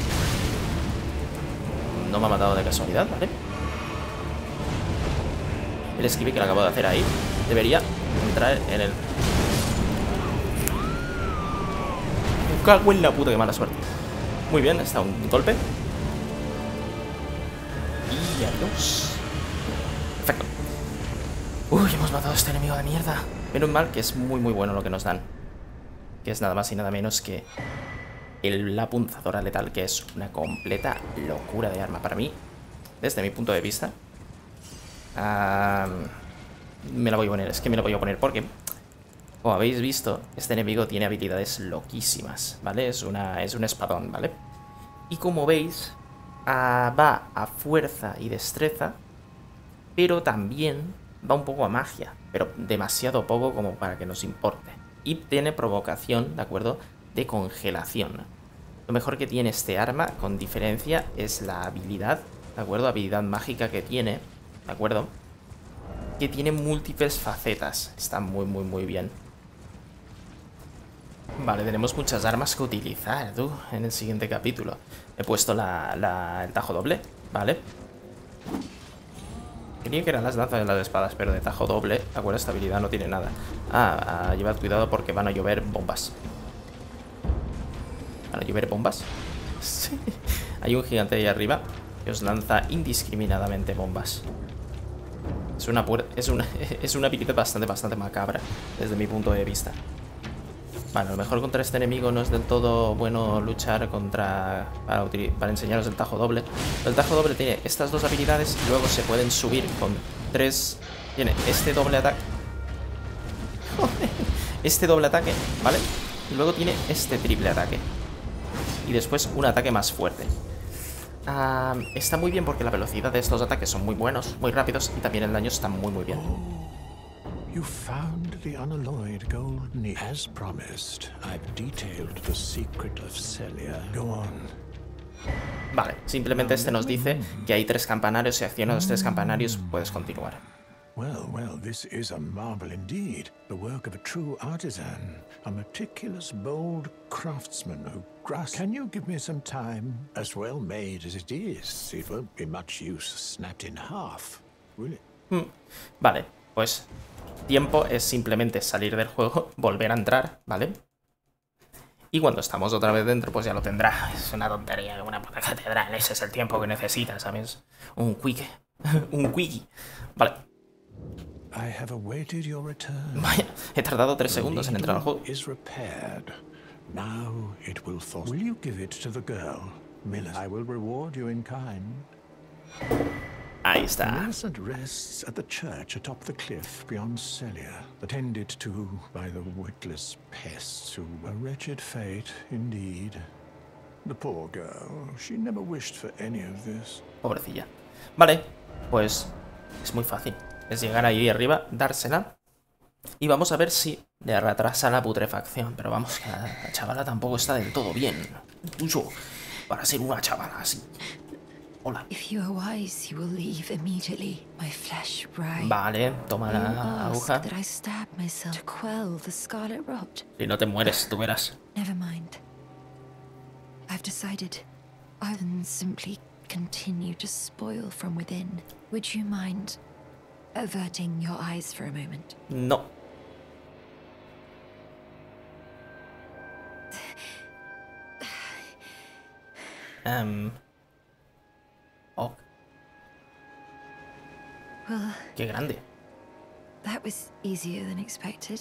No me ha matado de casualidad, ¿vale? El esquive que le acabo de hacer ahí debería entrar en el... Me cago en la puta, qué mala suerte. Muy bien, está un golpe. Y adiós. Perfecto. Uy, hemos matado a este enemigo de mierda. Menos mal que es muy muy bueno lo que nos dan. Que es nada más y nada menos que el, la punzadora letal, que es una completa locura de arma para mí. Desde mi punto de vista. Um, me la voy a poner, es que me la voy a poner porque, como habéis visto, este enemigo tiene habilidades loquísimas, ¿vale? Es, una, es un espadón, ¿vale? Y como veis... Uh, va a fuerza y destreza, pero también va un poco a magia, pero demasiado poco como para que nos importe. Y tiene provocación, ¿de acuerdo?, de congelación. Lo mejor que tiene este arma, con diferencia, es la habilidad, ¿de acuerdo?, habilidad mágica que tiene, ¿de acuerdo?, que tiene múltiples facetas. Está muy, muy, muy bien. Vale, tenemos muchas armas que utilizar, tú, en el siguiente capítulo. He puesto la, la, el tajo doble, ¿vale? Creía que eran las lanzas de las espadas, pero de tajo doble, ¿de acuerdo? Esta habilidad no tiene nada. Ah, ah, llevad cuidado porque van a llover bombas. ¿Van a llover bombas? Sí. Hay un gigante ahí arriba que os lanza indiscriminadamente bombas. Es una, es una, es una habilidad bastante, bastante macabra, desde mi punto de vista. Bueno, a lo mejor contra este enemigo no es del todo bueno luchar contra... Para, para enseñaros el tajo doble. El tajo doble tiene estas dos habilidades y luego se pueden subir con tres... Tiene este doble ataque. Este doble ataque, ¿vale? Y luego tiene este triple ataque. Y después un ataque más fuerte. Uh, está muy bien porque la velocidad de estos ataques son muy buenos, muy rápidos, y también el daño está muy muy bien. You found the unalloyed gold needle. As promised, I've detailed the secret of Celia. Go on. Vale, simplemente este nos dice que hay tres campanarios. Si accionas los tres campanarios, puedes continuar. Well, well, this is a marvel indeed. The work of a true artisan, a meticulous, bold craftsman who grasps. Can you give me some time? As well made as it is, it won't be much use snapped in half, will it? Hmm. Vale, pues tiempo es simplemente salir del juego, volver a entrar, ¿vale? Y cuando estamos otra vez dentro, pues ya lo tendrá. Es una tontería, una puta catedral. Ese es el tiempo que necesitas, ¿sabes? Un quick. Un quickie. Vale. I have awaited your return. Vaya, he tardado tres segundos en entrar al juego. Is repaired. Now it will fall. Will you give it to the girl, Millicent? I will reward you in kind. Ahí está. Millicent rests at the church atop the cliff beyond Celia, attended to by the witless pests who a wretched fate indeed. The poor girl, she never wished for any of this. Pobrecilla. Vale, pues es muy fácil. Es llegar ahí arriba, dársela. Y vamos a ver si le retrasa la putrefacción. Pero vamos, que la chavala tampoco está del todo bien. Tuyo, para ser una chavala así. Hola. If you are wise, you will leave immediately. My flesh writhes. Vale, toma la aguja. That I stab myself to quell the scarlet rot. Si no te mueres, tú verás. Never mind. I've decided I will simply continue to spoil from within. Would you mind averting your eyes for a moment? No. Um. Oh. Well, qué grande. That was easier than expected.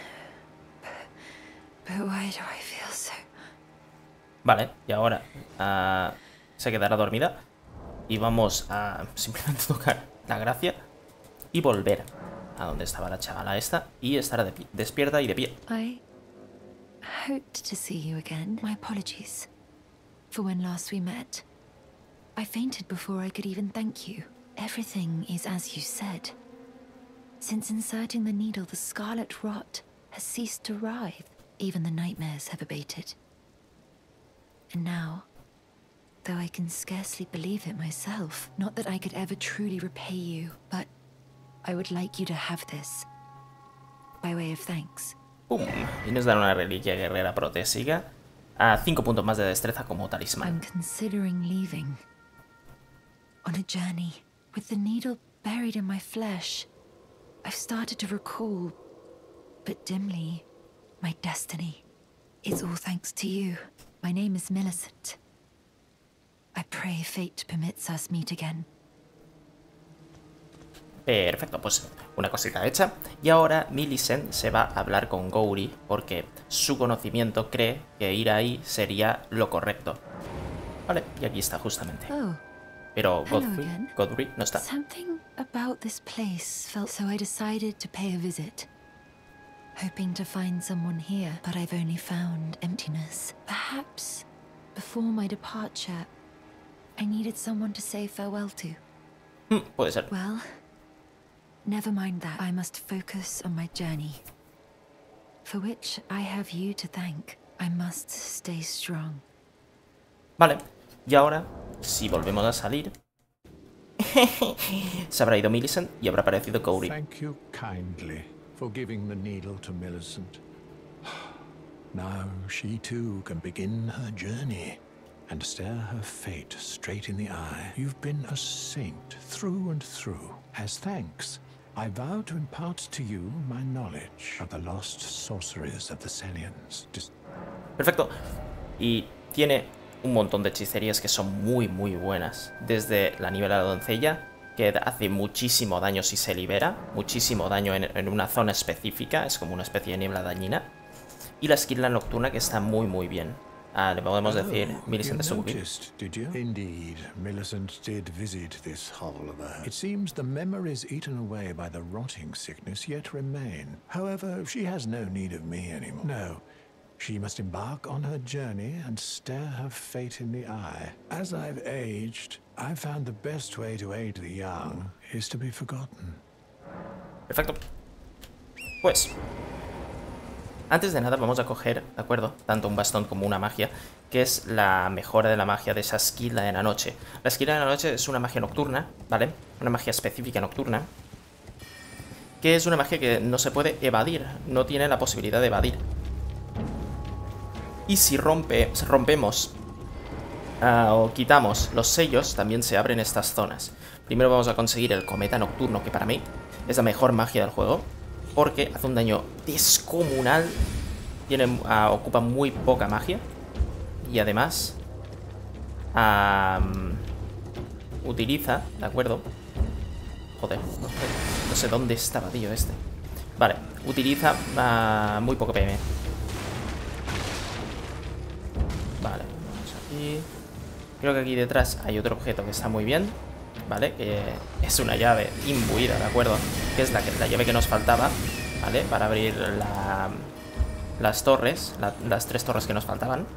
But why do I feel so? Vale, y ahora uh, se quedará dormida. Y vamos a simplemente tocar la gracia y volver a donde estaba la chavala esta y estar de pie, despierta y de pie. I hoped to see you again. My apologies for when last we met. I fainted before I could even thank you. Everything is as you said. Since inserting the needle, the scarlet rot has ceased to writhe. Even the nightmares have abated. And now, though I can scarcely believe it myself, not that I could ever truly repay you, but I would like you to have this, by way of thanks. Pum. Y nos dan una reliquia guerrera protésica a cinco puntos más de destreza como talismán. I'm considering leaving on a journey with the needle buried in my flesh. I've started to recall, but dimly, my destiny. It's all thanks to you. My name is Millicent. I pray fate permits us meet again. Perfecto, pues una cosita hecha. Y ahora Millicent se va a hablar con Gowry porque su conocimiento cree que ir ahí sería lo correcto. Vale, y aquí está justamente. Oh, Pero hello Godfrey, again. Godfrey no está. Something about this place felt so I decided to pay a visit. Hoping to find someone here, but I've only found emptiness. Perhaps before my departure, I needed someone to say farewell to. Hmm, puede ser. Well, never mind that. I must focus on my journey, for which I have you to thank. I must stay strong. Vale, y ahora, si volvemos a salir, se habrá ido Millicent y habrá aparecido Gowry. Thank you kindly for giving the needle to Millicent. Now she too can begin her journey and stare her fate straight in the eye. You've been a saint through and through. As thanks, I vow to impart to you my knowledge of the lost sorceries of the Celians. Dis Perfecto. Y tiene un montón de hechicerías que son muy muy buenas. Desde la niebla de la doncella, que hace muchísimo daño si se libera, muchísimo daño en, en una zona específica, es como una especie de niebla dañina. Y la esquila nocturna, que está muy muy bien. Ah, le podemos decir Millicent de Suburbia. Did you? Indeed, Millicent did visit this hovel of hers. It seems the memories eaten away by the rotting sickness yet remain. However, she has no need of me anymore. No. She must embark on her journey and stare her fate in the eye. As I've aged, I've found the best way to aid the young is to be forgotten. Perfecto. Pues, antes de nada vamos a coger, ¿de acuerdo? Tanto un bastón como una magia, que es la mejora de la magia de esa esquila de la noche. La esquila de la noche es una magia nocturna, ¿vale? Una magia específica nocturna, que es una magia que no se puede evadir, no tiene la posibilidad de evadir. Y si rompe, rompemos uh, o quitamos los sellos, también se abren estas zonas. Primero vamos a conseguir el cometa nocturno, que para mí es la mejor magia del juego, porque hace un daño descomunal, tiene, uh, ocupa muy poca magia, y además um, utiliza, ¿de acuerdo? Joder, no sé, no sé dónde estaba, tío, este. Vale, utiliza uh, muy poco P M. Vale, vamos aquí. Creo que aquí detrás hay otro objeto que está muy bien, ¿vale? Que es una llave imbuida, ¿de acuerdo? Que es la, que, la llave que nos faltaba, ¿vale? Para abrir la, las torres, la, las tres torres que nos faltaban.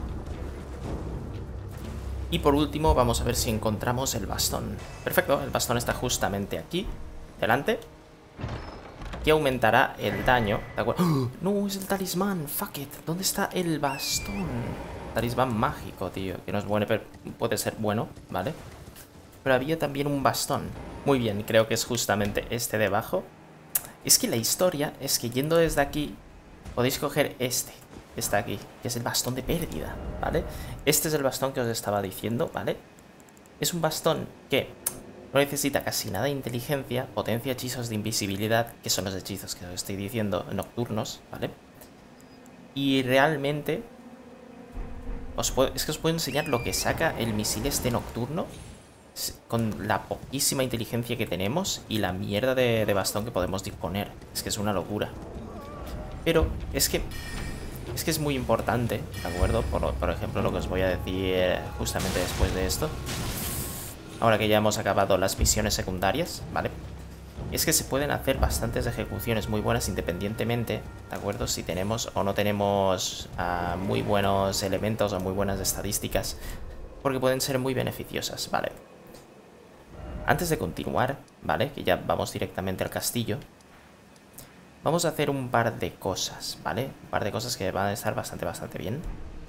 Y por último vamos a ver si encontramos el bastón. Perfecto, el bastón está justamente aquí, delante, que aumentará el daño, ¿de acuerdo? ¡Oh! No, es el talismán, fuck it. ¿Dónde está el bastón? Talismán mágico, tío, que no es bueno, pero puede ser bueno, ¿vale? Pero había también un bastón. Muy bien, creo que es justamente este de abajo. Es que la historia es que yendo desde aquí podéis coger este, que está aquí, que es el bastón de pérdida, ¿vale? Este es el bastón que os estaba diciendo, ¿vale? Es un bastón que no necesita casi nada de inteligencia, potencia hechizos de invisibilidad, que son los hechizos que os estoy diciendo nocturnos, ¿vale? Y realmente os puedo, es que os puedo enseñar lo que saca el misil este nocturno con la poquísima inteligencia que tenemos y la mierda de, de bastón que podemos disponer. Es que es una locura. Pero es que es que es muy importante, ¿de acuerdo? Por, por ejemplo, lo que os voy a decir justamente después de esto, ahora que ya hemos acabado las misiones secundarias, ¿vale? Es que se pueden hacer bastantes ejecuciones muy buenas independientemente, ¿de acuerdo? Si tenemos o no tenemos uh, muy buenos elementos o muy buenas estadísticas, porque pueden ser muy beneficiosas, ¿vale? Antes de continuar, ¿vale? Que ya vamos directamente al castillo, vamos a hacer un par de cosas, ¿vale? Un par de cosas que van a estar bastante, bastante bien.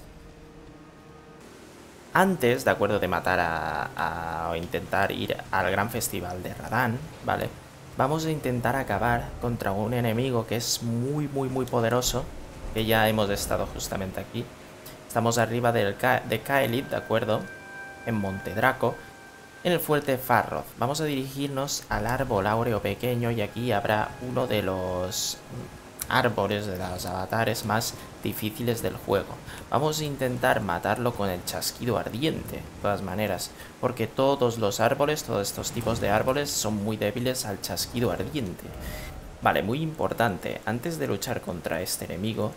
Antes, de acuerdo, de matar a, a o intentar ir al gran festival de Radahn, ¿vale? Vamos a intentar acabar contra un enemigo que es muy, muy, muy poderoso, que ya hemos estado justamente aquí. Estamos arriba del Ka de Caelid, ¿de acuerdo? En Monte Draco, en el fuerte Farroth. Vamos a dirigirnos al árbol áureo pequeño y aquí habrá uno de los árboles de los avatares más difíciles del juego. Vamos a intentar matarlo con el chasquido ardiente, de todas maneras, porque todos los árboles, todos estos tipos de árboles son muy débiles al chasquido ardiente. Vale, muy importante, antes de luchar contra este enemigo,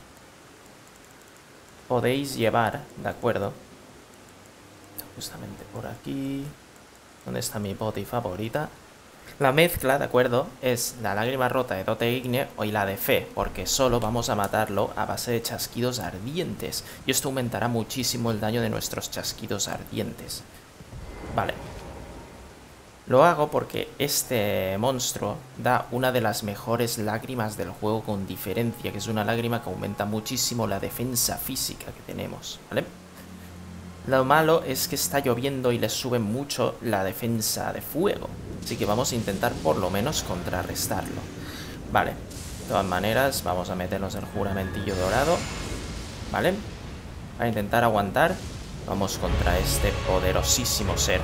podéis llevar, ¿de acuerdo? Justamente por aquí, ¿dónde está mi poti favorita? La mezcla, ¿de acuerdo? Es la lágrima rota de dote ígneo y la de fe, porque solo vamos a matarlo a base de chasquidos ardientes. Y esto aumentará muchísimo el daño de nuestros chasquidos ardientes. Vale. Lo hago porque este monstruo da una de las mejores lágrimas del juego con diferencia, que es una lágrima que aumenta muchísimo la defensa física que tenemos, ¿vale? Lo malo es que está lloviendo y le sube mucho la defensa de fuego. Así que vamos a intentar por lo menos contrarrestarlo. Vale, de todas maneras vamos a meternos el juramentillo dorado, ¿vale? Para intentar aguantar. Vamos contra este poderosísimo ser.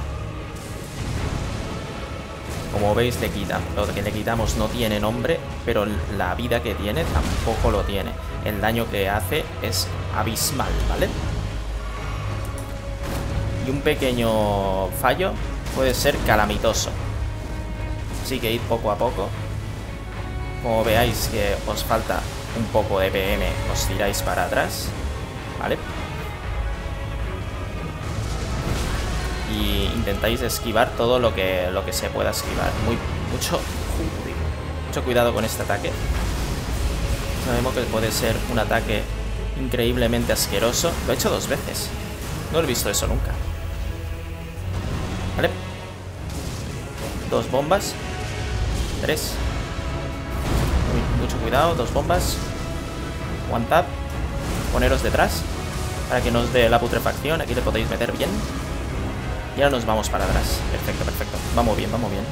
Como veis, le quita, lo que le quitamos no tiene nombre, pero la vida que tiene tampoco lo tiene. El daño que hace es abismal, ¿vale? Y un pequeño fallo puede ser calamitoso. Así que id poco a poco. Como veáis que os falta un poco de P M, os tiráis para atrás, ¿vale? Y intentáis esquivar todo lo que, lo que se pueda esquivar. Muy, mucho, mucho cuidado con este ataque. Sabemos que puede ser un ataque increíblemente asqueroso. Lo he hecho dos veces. No he visto eso nunca. ¿Vale? Dos bombas. Tres. Uy. Mucho cuidado, dos bombas. Aguantad. Poneros detrás para que nos dé la putrefacción. Aquí le podéis meter bien. Y ahora nos vamos para atrás. Perfecto, perfecto. Vamos bien, vamos bien.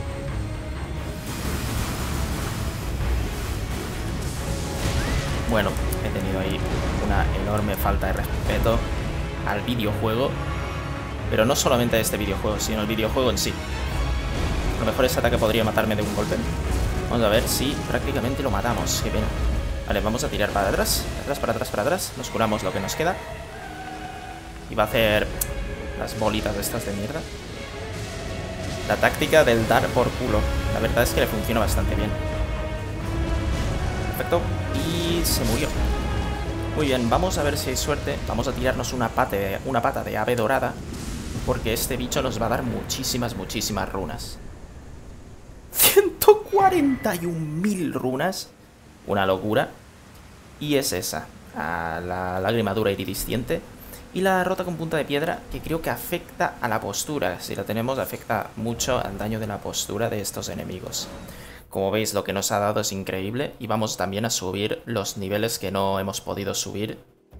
Bueno, he tenido ahí una enorme falta de respeto al videojuego. Pero no solamente a este videojuego, sino al videojuego en sí. A lo mejor ese ataque podría matarme de un golpe. Vamos a ver si prácticamente lo matamos. Qué pena. Vale, vamos a tirar para atrás. Atrás, para atrás, para atrás. Nos curamos lo que nos queda. Y va a hacer las bolitas estas de mierda. La táctica del dar por culo. La verdad es que le funciona bastante bien. Perfecto. Y se murió. Muy bien, vamos a ver si hay suerte. Vamos a tirarnos una pata de, una pata de ave dorada. Porque este bicho nos va a dar muchísimas, muchísimas runas. ciento cuarenta y un mil runas. Una locura. Y es esa. A la lágrima dura iridisciente. Y la rota con punta de piedra, que creo que afecta a la postura. Si la tenemos, afecta mucho al daño de la postura de estos enemigos. Como veis, lo que nos ha dado es increíble. Y vamos también a subir los niveles que no hemos podido subir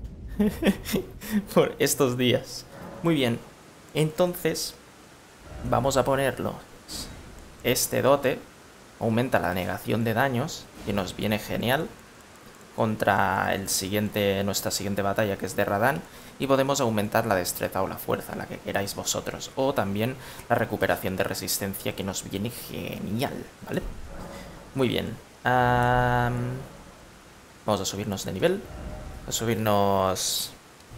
por estos días. Muy bien. Entonces, vamos a ponerlo. Este dote aumenta la negación de daños, que nos viene genial. Contra el siguiente, nuestra siguiente batalla, que es de Radahn. Y podemos aumentar la destreza o la fuerza, la que queráis vosotros. O también la recuperación de resistencia, que nos viene genial, ¿vale? Muy bien. Um, vamos a subirnos de nivel. A subirnos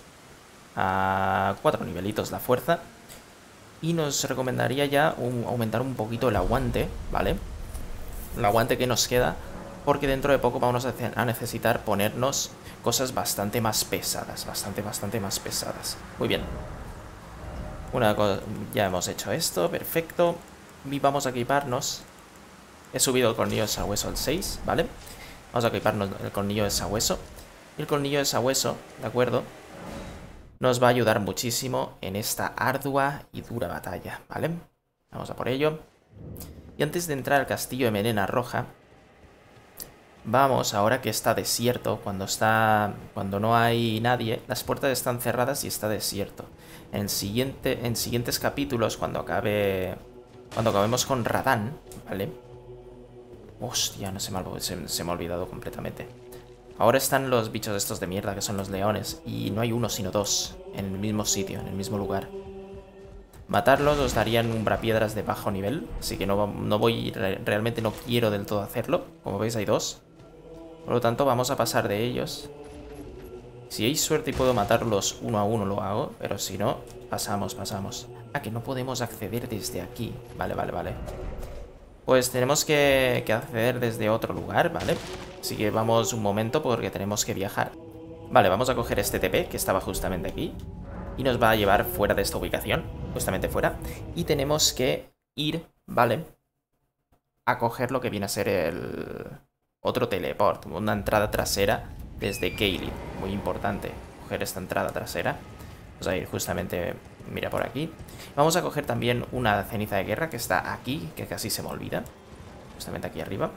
a cuatro nivelitos la fuerza. Y nos recomendaría ya un, aumentar un poquito el aguante, ¿vale? El aguante que nos queda. Porque dentro de poco vamos a necesitar ponernos cosas bastante más pesadas. Bastante, bastante más pesadas. Muy bien. Una cosa, ya hemos hecho esto, perfecto. Y vamos a equiparnos. He subido el colmillo de sabueso al seis, ¿vale? Vamos a equiparnos el colmillo de sabueso. Y el colmillo de sabueso, ¿de acuerdo? Nos va a ayudar muchísimo en esta ardua y dura batalla, ¿vale? Vamos a por ello. Y antes de entrar al castillo de Melena Roja, vamos, ahora que está desierto, cuando está, cuando no hay nadie, las puertas están cerradas y está desierto. En el siguiente, en siguientes capítulos, cuando acabe, cuando acabemos con Radahn, ¿vale? Hostia, no se me, ha, se, se me ha olvidado completamente. Ahora están los bichos estos de mierda, que son los leones, y no hay uno sino dos en el mismo sitio, en el mismo lugar. Matarlos os darían umbrapiedras de bajo nivel, así que no, no voy, realmente no quiero del todo hacerlo. Como veis hay dos. Por lo tanto vamos a pasar de ellos. Si hay suerte y puedo matarlos uno a uno lo hago, pero si no, pasamos, pasamos. Ah, que no podemos acceder desde aquí. Vale, vale, vale. Pues tenemos que, que acceder desde otro lugar, ¿vale? Así que vamos un momento porque tenemos que viajar. Vale, vamos a coger este T P que estaba justamente aquí. Y nos va a llevar fuera de esta ubicación, justamente fuera. Y tenemos que ir, ¿vale? A coger lo que viene a ser el... otro teleport, una entrada trasera desde Caelid. Muy importante coger esta entrada trasera. Vamos a ir justamente, mira, por aquí. Vamos a coger también una ceniza de guerra que está aquí, que casi se me olvida. Justamente aquí arriba.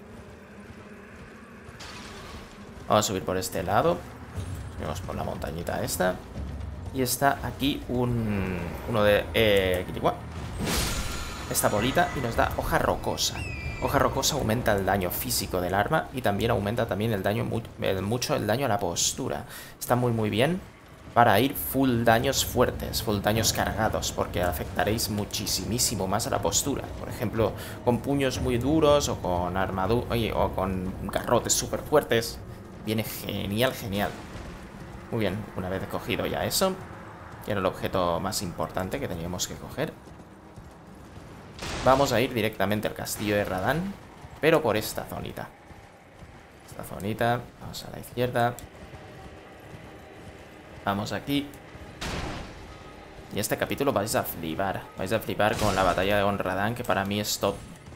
Vamos a subir por este lado. Subimos por la montañita esta. Y está aquí un... uno de... Eh, esta bolita y nos da hoja rocosa. Hoja rocosa aumenta el daño físico del arma y también aumenta también el daño mu el, mucho el daño a la postura. Está muy muy bien para ir full daños fuertes, full daños cargados, porque afectaréis muchísimo más a la postura. Por ejemplo, con puños muy duros o con armadura o con garrotes súper fuertes. Viene genial, genial. Muy bien, una vez cogido ya eso, que era el objeto más importante que teníamos que coger. Vamos a ir directamente al castillo de Radahn, pero por esta zonita. Esta zonita, vamos a la izquierda. Vamos aquí. Y este capítulo vais a flipar. Vais a flipar con la batalla de Radahn, que para mí es top.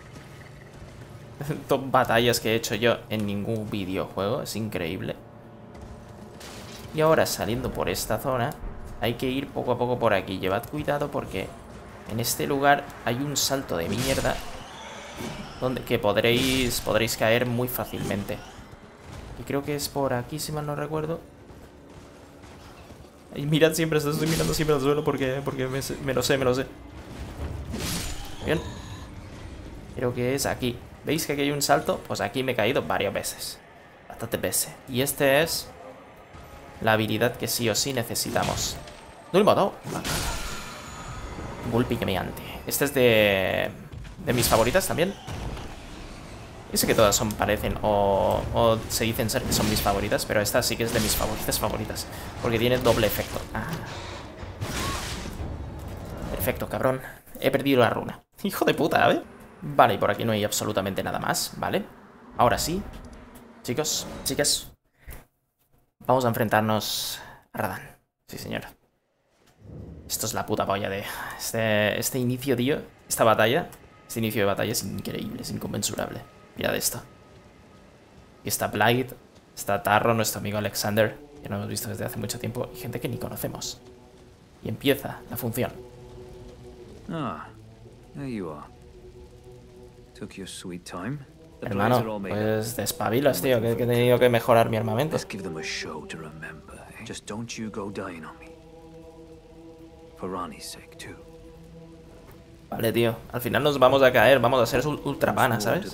Top batallas que he hecho yo en ningún videojuego. Es increíble. Y ahora saliendo por esta zona, hay que ir poco a poco por aquí. Llevad cuidado porque en este lugar hay un salto de mierda donde que podréis, podréis caer muy fácilmente. Y creo que es por aquí, si mal no recuerdo. Y mirad siempre, estoy mirando siempre al suelo porque, porque me, me lo sé, me lo sé. Bien. Creo que es aquí. ¿Veis que aquí hay un salto? Pues aquí me he caído varias veces. Bastantes veces. Y este es la habilidad que sí o sí necesitamos. ¿No lo he matado? Golpe quemeante. Este es de... de mis favoritas también. Y sé que todas son, parecen, o, o se dicen ser que son mis favoritas, pero esta sí que es de mis favoritas favoritas. Porque tiene doble efecto. Ah. Perfecto, cabrón. He perdido la runa. Hijo de puta, ¿eh? Vale, y por aquí no hay absolutamente nada más, ¿vale? Ahora sí. Chicos, chicas. Vamos a enfrentarnos a Radahn. Sí, señora. Esto es la puta polla de... Este, este inicio, tío. Esta batalla. Este inicio de batalla es increíble, es inconmensurable. Mirad esto. Y está Blight, está Tarro, nuestro amigo Alexander, que no hemos visto desde hace mucho tiempo, y gente que ni conocemos. Y empieza la función. Ah, there you are. Took your sweet time. Hermano, pues despabilas, tío, que, que he tenido que mejorar mi armamento. Let's give them a show to remember, eh? Just don't you go dying on me. For Ranni's sake, too. Vale, tío. Al final nos vamos a caer. Vamos a ser ultra panas, ¿sabes?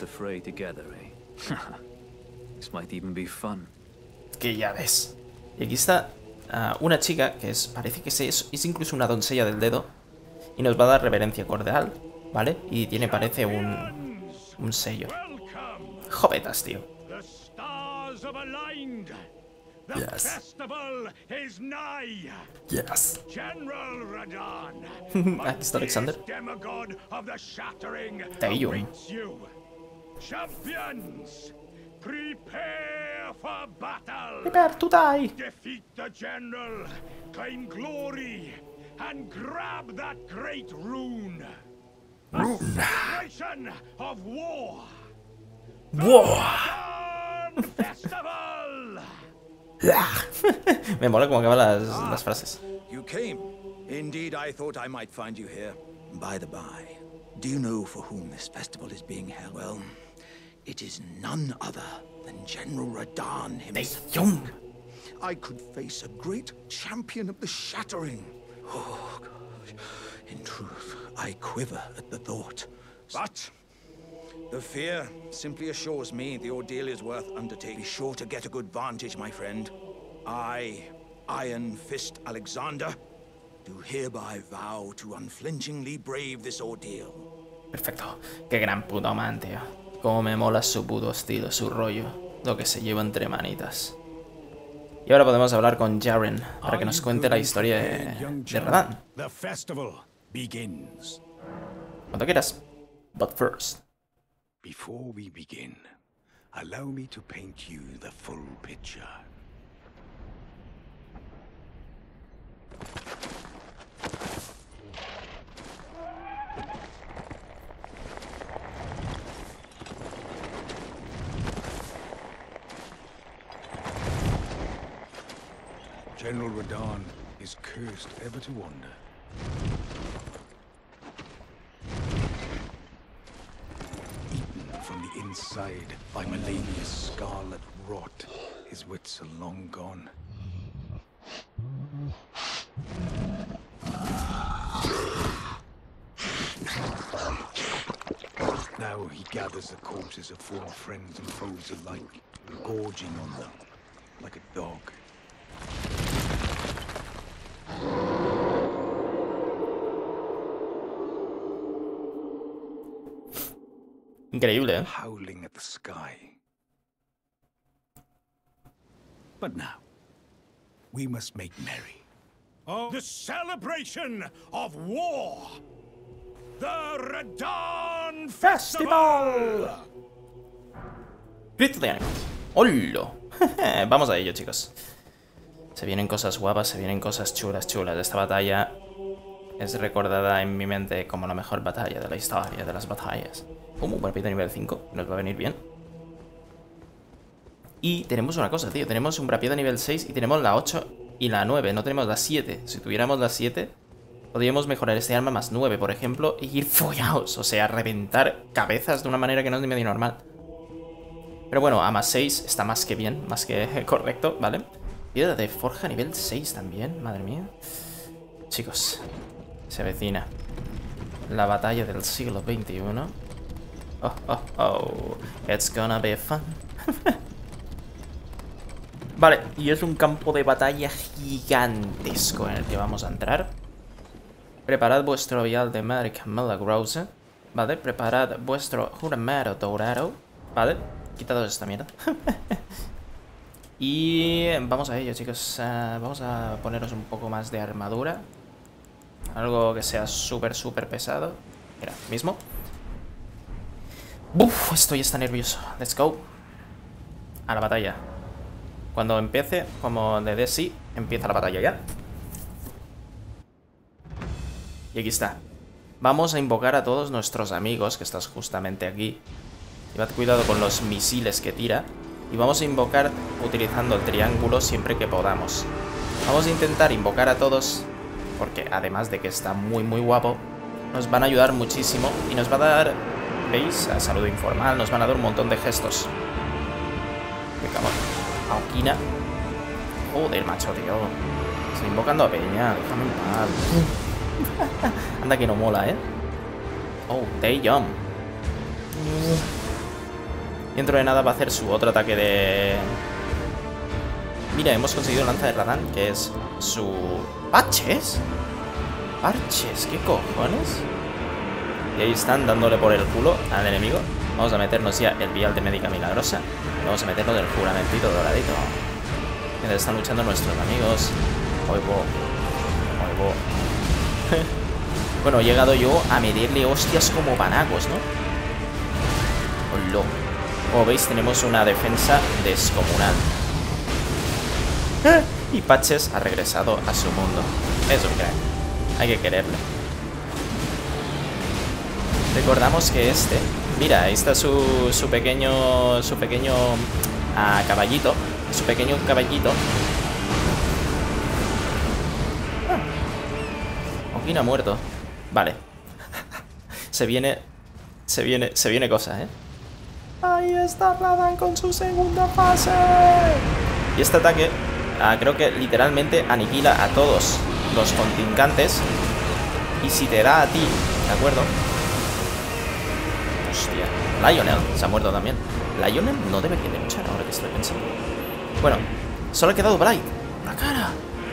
Que ya ves. Y aquí está uh, una chica que es parece que es, es incluso una doncella del dedo. Y nos va a dar reverencia cordial, ¿vale? Y tiene, parece, un, un sello. Jovetas, tío. The yes. festival is nigh. Yes. General Radahn, aquí está Alexander. Demigod of the shattering Damn. you. Champions, prepare for battle. Prepare to die. Defeat the general, claim glory, and grab that great rune. Rune. Celebration of war. War. Festival. Me mola cómo acaban las, ah, las frases. You came. Indeed, I thought I might find you here. By the by, do you know for whom this festival is being held? Well, it is none other than General Radahn himself. Young. I could face a great champion of the shattering. Oh, gosh. In truth, I quiver at the thought. But the fear simply assures me the ordeal is worth undertaking. Be sure to get a good vantage, my friend. I, Iron Fist Alexander, do hereby vow to unflinchingly brave this ordeal. Perfecto. Qué gran puto man, tío. Cómo me mola su puto estilo, su rollo. Lo que se lleva entre manitas. Y ahora podemos hablar con Jaren para que nos cuente la historia de, de Radahn. The festival begins. Cuando quieras. But first. Before we begin, allow me to paint you the full picture. General Radahn is cursed ever to wander. From the inside by Malenia's scarlet rot, his wits are long gone. Now he gathers the corpses of former friends and foes alike, gorging on them like a dog. Increíble, ¿eh? Howling at the sky. But now, we must make merry. Oh, the celebration of war. The Radahn Festival. Grito de ánimo. ¡Holo! Vamos a ello, chicos. Se vienen cosas guapas, se vienen cosas chulas, chulas. Esta batalla es recordada en mi mente como la mejor batalla de la historia de las batallas. Como un brapito nivel cinco, nos va a venir bien. Y tenemos una cosa, tío. Tenemos un brapito nivel seis y tenemos la ocho y la nueve. No tenemos la siete. Si tuviéramos la siete, Podríamos mejorar este arma más nueve, por ejemplo, e ir follados, o sea, reventar cabezas de una manera que no es ni medio normal. Pero bueno, a más seis está más que bien, más que correcto, ¿vale? Piedra de forja nivel seis también, madre mía. Chicos, se avecina la batalla del siglo veintiuno. Oh, oh, oh, it's gonna be fun. Vale, y es un campo de batalla gigantesco en el que vamos a entrar. Preparad vuestro vial de Maric Milagrosa, ¿vale? Preparad vuestro juramento dorado, ¿vale? Quitados esta mierda. Y vamos a ello, chicos. Uh, vamos a ponernos un poco más de armadura. Algo que sea súper, súper pesado. Mira, mismo. Uf, estoy está nervioso. Let's go. A la batalla. Cuando empiece, como le dé sí, empieza la batalla ya. Y aquí está. Vamos a invocar a todos nuestros amigos, que estás justamente aquí. Llevad cuidado con los misiles que tira. Y vamos a invocar utilizando el triángulo siempre que podamos. Vamos a intentar invocar a todos, porque además de que está muy muy guapo, nos van a ayudar muchísimo. Y nos va a dar, ¿veis? A saludo informal, nos van a dar un montón de gestos. Venga, Aokina. Joder, macho, tío. Estoy invocando a Peña, déjame en paz. Anda que no mola, ¿eh? Oh, Taeyong. Dentro de nada va a hacer su otro ataque de... Mira, hemos conseguido lanza de Radahn, que es su... ¿Parches? ¿Parches? ¿Qué cojones? Y ahí están dándole por el culo al enemigo. Vamos a meternos ya el vial de Médica Milagrosa. Vamos a meternos del juramentito doradito. Mientras están luchando nuestros amigos. Oigo. Oigo. Bueno, he llegado yo a meterle hostias como panacos, ¿no? Hola. Como veis, tenemos una defensa descomunal. ¡Eh! Y Patches ha regresado a su mundo. Es un crack. Hay que quererle. Recordamos que este... Mira, ahí está su, su pequeño... Su pequeño... Ah, caballito. Su pequeño caballito. Ah. Aokina ha muerto. Vale. Se viene... Se viene... Se viene cosa, ¿eh? Ahí está Radahn con su segunda fase. Y este ataque uh, creo que literalmente aniquila a todos los contrincantes. Y si te da a ti, ¿de acuerdo? Hostia, Lionel se ha muerto también. Lionel no debería de luchar ahora que estoy pensando. Bueno, solo ha quedado Blight. ¡La cara!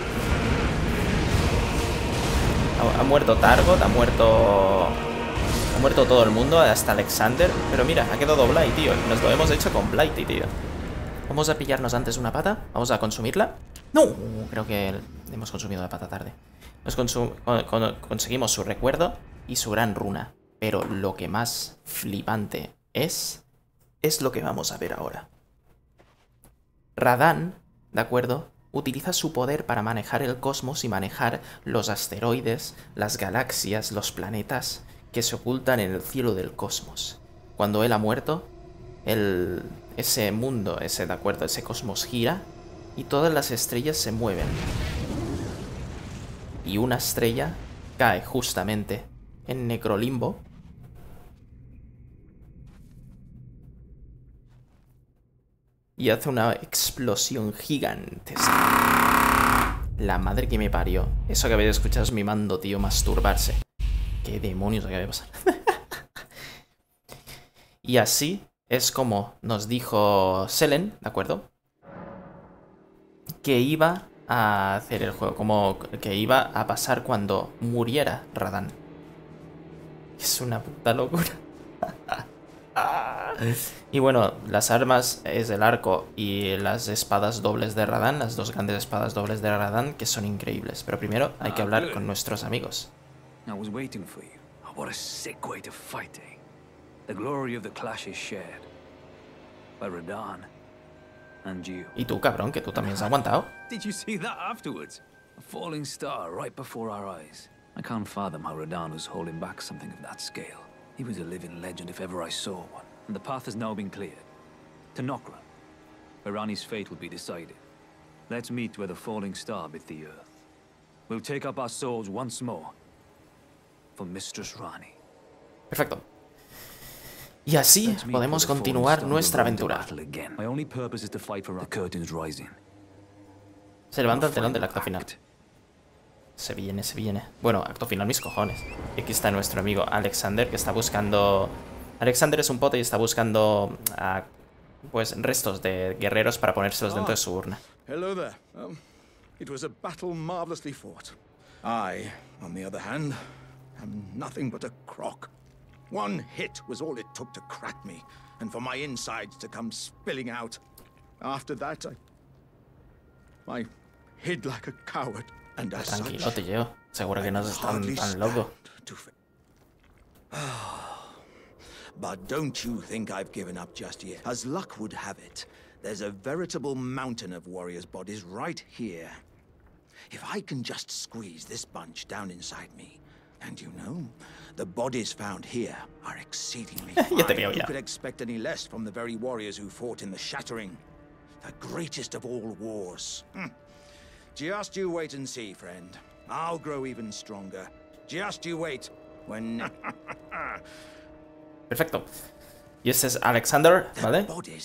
Ha, ha muerto Targot, ha muerto... Ha muerto todo el mundo, hasta Alexander. Pero mira, ha quedado Blight, tío. Nos lo hemos hecho con Blight, tío. Vamos a pillarnos antes una pata. Vamos a consumirla. ¡No! Creo que hemos consumido la pata tarde. Nos consum con con conseguimos su recuerdo y su gran runa. Pero lo que más flipante es... Es lo que vamos a ver ahora. Radahn, ¿de acuerdo? Utiliza su poder para manejar el cosmos y manejar los asteroides, las galaxias, los planetas que se ocultan en el cielo del cosmos. Cuando él ha muerto, el, ese mundo, ese, ¿de acuerdo? Ese cosmos gira y todas las estrellas se mueven. Y una estrella cae justamente en Necrolimbo. Y hace una explosión gigantesca. La madre que me parió. Eso que habéis escuchado es mi mando, tío, masturbarse. ¿Qué demonios acaba de pasar? Y así es como nos dijo Selen, ¿de acuerdo? Que iba a hacer el juego, como que iba a pasar cuando muriera Radahn. Es una puta locura. Y bueno, las armas es el arco y las espadas dobles de Radahn, las dos grandes espadas dobles de Radahn, que son increíbles. Pero primero hay que hablar con nuestros amigos. I was waiting for you. Oh, what a sick way to fight, eh? The glory of the clash is shared by Radahn and you. Y tú, cabrón, que tú también has aguantado. Did you see that afterwards? A falling star right before our eyes. I can't fathom how Radahn was holding back something of that scale. He was a living legend if ever I saw one. And the path has now been cleared. To Nokron, where Rani's fate will be decided. Let's meet where the falling star bit the earth. We'll take up our swords once more for Mistress Rani. Perfecto. Y así podemos continuar nuestra aventura. My only purpose is to fight for the curtains rising. Se levanta el telón del acto final. Se viene, se viene. Bueno, acto final, mis cojones. Y aquí está nuestro amigo Alexander, que está buscando... Alexander es un pote y está buscando... Uh, pues restos de guerreros para ponérselos dentro de su urna. Hello there. Um, it was a battle marvelously fought. I, on the other hand, am nothing but a crock. One hit was all it took to crack me, and for my insides to come spilling out. After that, I... I hid like a coward. And as Tranquilo, tío. Seguro que no es tan, tan loco. But don't you think I've given up just yet. As luck would have it, there's a veritable mountain of warriors' bodies right here. If I can just squeeze this bunch down inside me, and you know, the bodies found here are exceedingly fine. Who could expect any less from the very warriors who fought in the Shattering? The greatest of all wars. Hm. Just you wait and see, friend. I'll grow even stronger. Just you wait when... Perfecto. Y este es Alexander, ¿vale? Vale,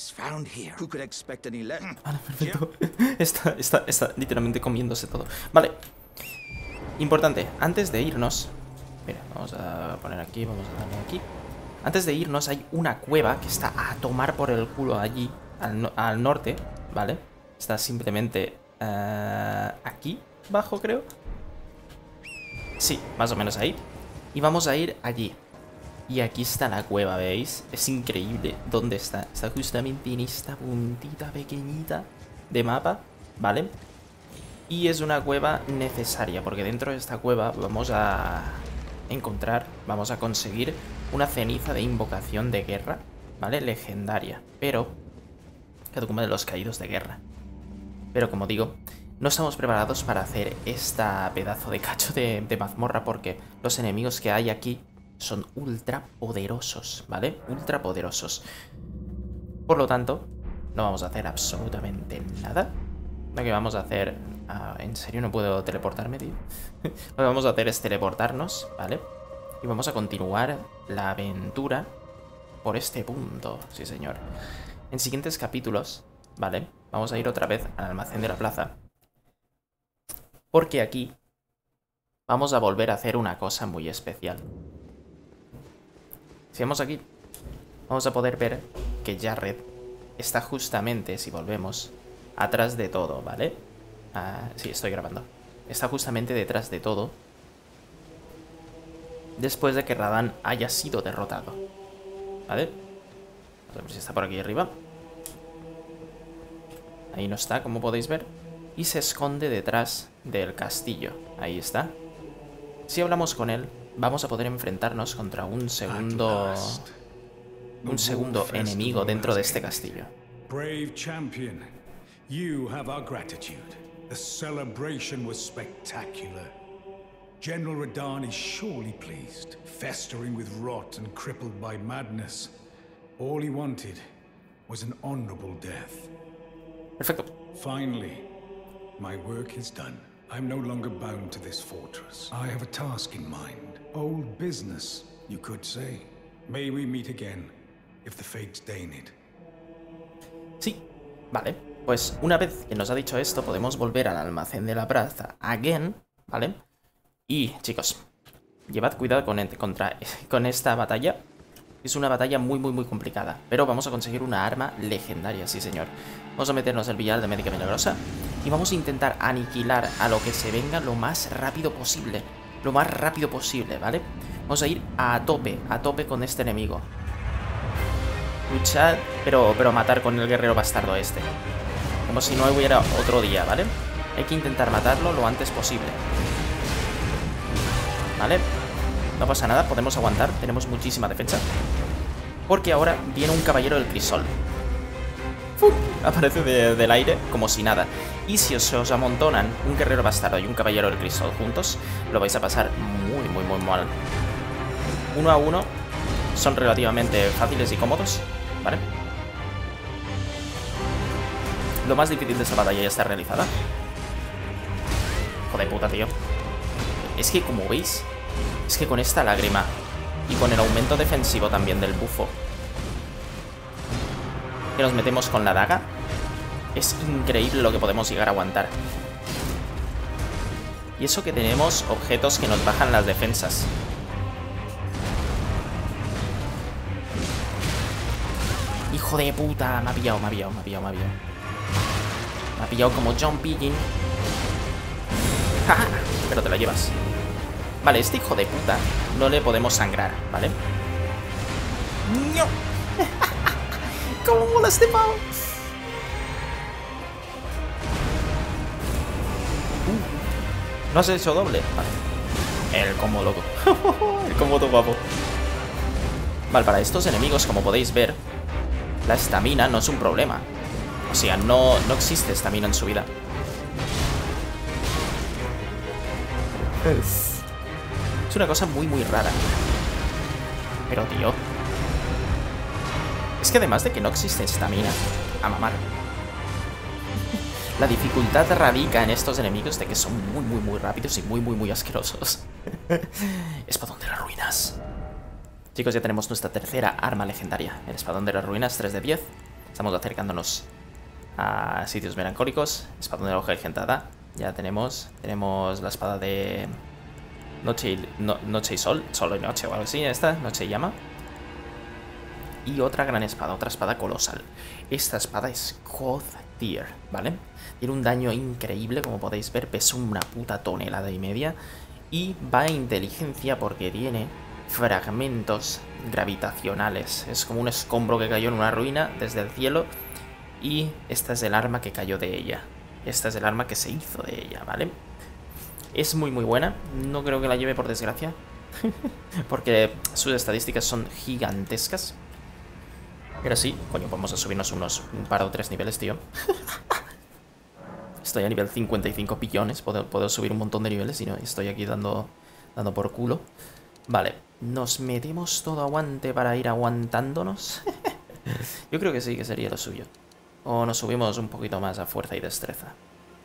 perfecto. Está, está, está literalmente comiéndose todo. Vale. Importante, antes de irnos... Mira, vamos a poner aquí, vamos a darle aquí. Antes de irnos hay una cueva que está a tomar por el culo allí, al, no al norte, ¿vale? Está simplemente... Uh, aquí, abajo creo. Sí, más o menos ahí. Y vamos a ir allí. Y aquí está la cueva, ¿veis? Es increíble. ¿Dónde está? Está justamente en esta puntita pequeñita de mapa, ¿vale? Y es una cueva necesaria, porque dentro de esta cueva vamos a encontrar, vamos a conseguir una ceniza de invocación de guerra, ¿vale? Legendaria, pero... Catacumba de los caídos de guerra. Pero como digo, no estamos preparados para hacer esta pedazo de cacho de, de mazmorra, porque los enemigos que hay aquí son ultra poderosos, ¿vale? Ultra poderosos. Por lo tanto, no vamos a hacer absolutamente nada. Lo que vamos a hacer... Uh, ¿En serio no puedo teleportarme, tío? Lo que vamos a hacer es teleportarnos, ¿vale? Y vamos a continuar la aventura por este punto, sí señor. En siguientes capítulos, ¿vale? Vamos a ir otra vez al almacén de la plaza. Porque aquí vamos a volver a hacer una cosa muy especial. Si vamos aquí, vamos a poder ver que Jared está justamente, si volvemos, atrás de todo, ¿vale? Ah, sí, estoy grabando. Está justamente detrás de todo, después de que Radahn haya sido derrotado, ¿vale? A ver si está por aquí arriba. Ahí no está, como podéis ver. Y se esconde detrás del castillo. Ahí está. Si hablamos con él, vamos a poder enfrentarnos contra un segundo... Un segundo enemigo dentro de este castillo. Brave champion, you have our gratitude. The celebration was spectacular. General Radahn is surely pleased, festering with rot and crippled by madness. All he wanted was an honorable death. Perfecto. Finally, my work is done. I'm no longer bound to this fortress. I have a task in mind. Old business, you could say. May we meet again, if the fates deign it. Sí, vale. Pues una vez que nos ha dicho esto, podemos volver al almacén de la plaza again, ¿vale? Y, chicos, llevad cuidado con, contra, con esta batalla. Es una batalla muy, muy, muy complicada. Pero vamos a conseguir una arma legendaria, sí señor. Vamos a meternos el billar de Médica Milagrosa y vamos a intentar aniquilar a lo que se venga lo más rápido posible. Lo más rápido posible, ¿vale? Vamos a ir a tope, a tope con este enemigo. Luchar, pero, pero matar con el guerrero bastardo este. Como si no hubiera otro día, ¿vale? Hay que intentar matarlo lo antes posible. ¿Vale? No pasa nada, podemos aguantar. Tenemos muchísima defensa. Porque ahora viene un caballero del crisol. ¡Fu! Aparece de, del aire como si nada. Y si os, os amontonan un guerrero bastardo y un caballero del crisol juntos, lo vais a pasar muy, muy, muy mal. Uno a uno son relativamente fáciles y cómodos, ¿vale? Lo más difícil de esta batalla ya está realizada. Joder puta, tío. Es que como veis, Es que con esta lágrima y con el aumento defensivo también del bufo que nos metemos con la daga, es increíble lo que podemos llegar a aguantar. Y eso que tenemos objetos que nos bajan las defensas. Hijo de puta, me ha pillado, me ha pillado, me ha pillado, me ha pillado. Me ha pillado como John Piggin. ¡Ja! Pero te lo llevas. Vale, este hijo de puta no le podemos sangrar, ¿vale? ¡No! ¡Cómo mola este pavo! Uh, ¿no has hecho doble? Vale. El combo loco. El combo todo guapo. Vale, para estos enemigos, como podéis ver, la estamina no es un problema. O sea, no, no existe estamina en su vida. Es una cosa muy, muy rara. Pero, tío... Es que además de que no existe estamina, a mamar. La dificultad radica en estos enemigos de que son muy, muy, muy rápidos y muy, muy, muy asquerosos. Espadón de las ruinas. Chicos, ya tenemos nuestra tercera arma legendaria. El espadón de las ruinas, tres de diez. Estamos acercándonos a sitios melancólicos. Espadón de la hoja engentada. Ya tenemos. Tenemos la espada de... Noche y, no, noche y sol. Sol y noche o algo así. Esta, noche y llama. Y otra gran espada, otra espada colosal. Esta espada es God Tier, ¿vale? Tiene un daño increíble, como podéis ver, pesa una puta tonelada y media. Y va a inteligencia porque tiene fragmentos gravitacionales. Es como un escombro que cayó en una ruina desde el cielo. Y esta es el arma que cayó de ella. Esta es el arma que se hizo de ella, ¿vale? Es muy muy buena. No creo que la lleve por desgracia. Porque sus estadísticas son gigantescas. Pero sí, coño, vamos a subirnos unos un par o tres niveles, tío. Estoy a nivel cincuenta y cinco billones. Puedo, puedo subir un montón de niveles y no estoy aquí dando, dando por culo. Vale, nos metemos todo aguante para ir aguantándonos. Yo creo que sí, que sería lo suyo. O nos subimos un poquito más a fuerza y destreza.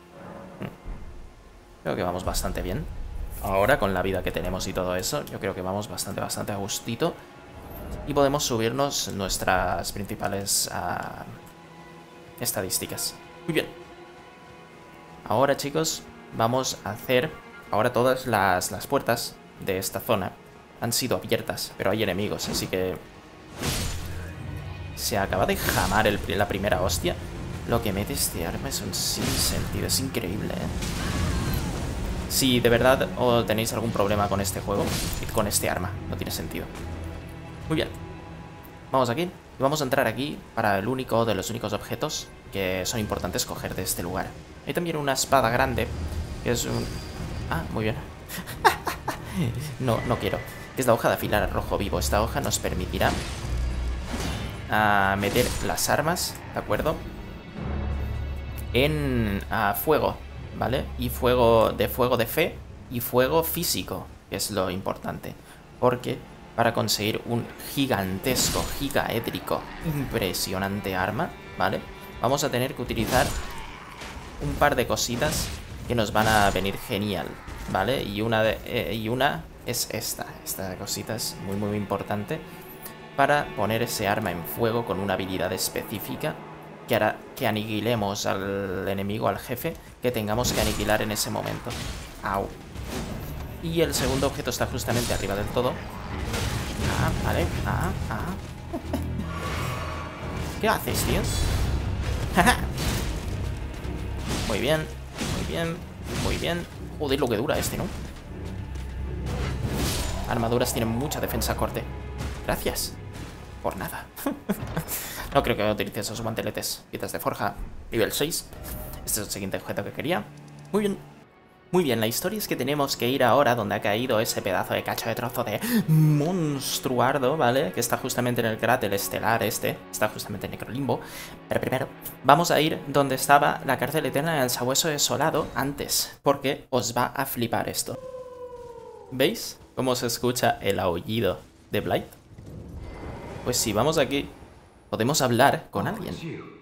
Creo que vamos bastante bien. Ahora, con la vida que tenemos y todo eso, yo creo que vamos bastante, bastante a gustito. Y podemos subirnos nuestras principales uh, estadísticas. Muy bien. Ahora, chicos, vamos a hacer... Ahora todas las, las puertas de esta zona han sido abiertas, pero hay enemigos, así que... Se acaba de jamar el, la primera hostia. Lo que mete este arma es un sinsentido, es increíble, ¿eh? Si de verdad o tenéis algún problema con este juego, con este arma, no tiene sentido. Muy bien, vamos aquí y vamos a entrar aquí para el único de los únicos objetos que son importantes coger de este lugar. Hay también una espada grande, que es un... Ah, muy bien. No, no quiero. Es la hoja de afilar rojo vivo. Esta hoja nos permitirá uh, meter las armas, ¿de acuerdo? En uh, fuego, ¿vale? Y fuego de fuego de fe y fuego físico, que es lo importante. Porque... para conseguir un gigantesco, gigaétrico, impresionante arma, ¿vale? Vamos a tener que utilizar un par de cositas que nos van a venir genial, ¿vale? Y una, de, eh, y una es esta. Esta cosita es muy, muy importante para poner ese arma en fuego con una habilidad específica que hará que aniquilemos al enemigo, al jefe, que tengamos que aniquilar en ese momento. ¡Au! Y el segundo objeto está justamente arriba del todo. Ah, vale. Ah, ah. ¿Qué haces, tío? Muy bien, muy bien, muy bien. Joder, lo que dura este, ¿no? Armaduras tienen mucha defensa corte. Gracias. Por nada. No creo que utilice esos guanteletes. Piezas de forja, nivel seis. Este es el siguiente objeto que quería. Muy bien. Muy bien, la historia es que tenemos que ir ahora donde ha caído ese pedazo de cacho de trozo de monstruardo, ¿vale? Que está justamente en el cráter estelar este, está justamente en Necrolimbo. Pero primero, vamos a ir donde estaba la cárcel eterna en el sabueso desolado antes, porque os va a flipar esto. ¿Veis cómo se escucha el aullido de Blight? Pues si vamos aquí, podemos hablar con alguien.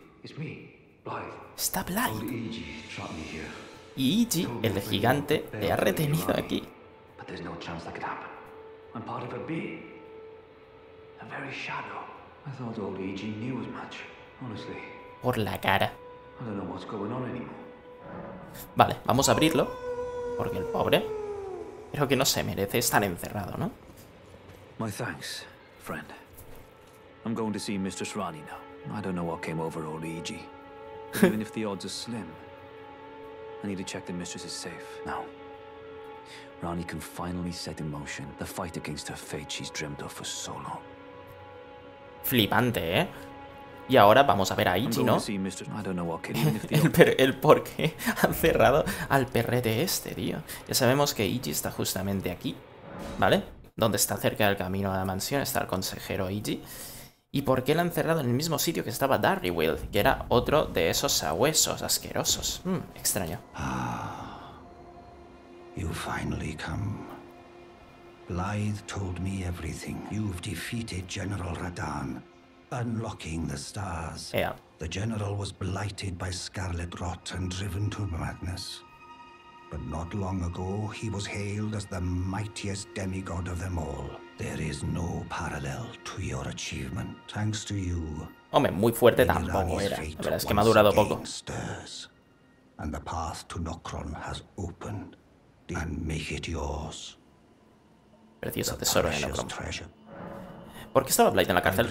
Está Blight. Y Iji, el gigante, le ha retenido aquí. But there's no chance that could happen. I'm part of a being. A very shadow. I thought old E G knew as much. Honestly. Por la cara. I don't know what's going on anymore. Vale, vamos a abrirlo. Porque el pobre... Creo que no se merece estar encerrado, ¿no? My thanks, friend. I'm going to see Mistress Rani now. I don't know what came over old E G. But even if the odds are slim, I need to check the mistress is safe. Now, Rani can finally set in motion the fight against her fate she's dreamt of for so long. Flipante, ¿eh? Y ahora vamos a ver a Ichi, ¿no? el, per el por qué han cerrado al perrete este, tío. Ya sabemos que Ichi está justamente aquí, ¿vale? Donde está cerca del camino a la mansión está el consejero Ichi. ¿Y por qué la han cerrado en el mismo sitio que estaba Darrywild? Que era otro de esos sabuesos asquerosos. Mm, extraño. Ah, you finally come. Blythe told me everything. You've defeated General Radahn, unlocking the stars. Yeah. The general was blighted by scarlet rot and driven to madness. But not long ago, he was hailed as the mightiest demigod of them all. There is no parallel to your achievement. Thanks to you. Hombre, muy fuerte tampoco era. La verdad es que me ha durado poco. Stirs, and the path to Nokron has opened. And make it yours. Precioso tesoro de Nokron. ¿Por qué estaba Blythe en la cárcel?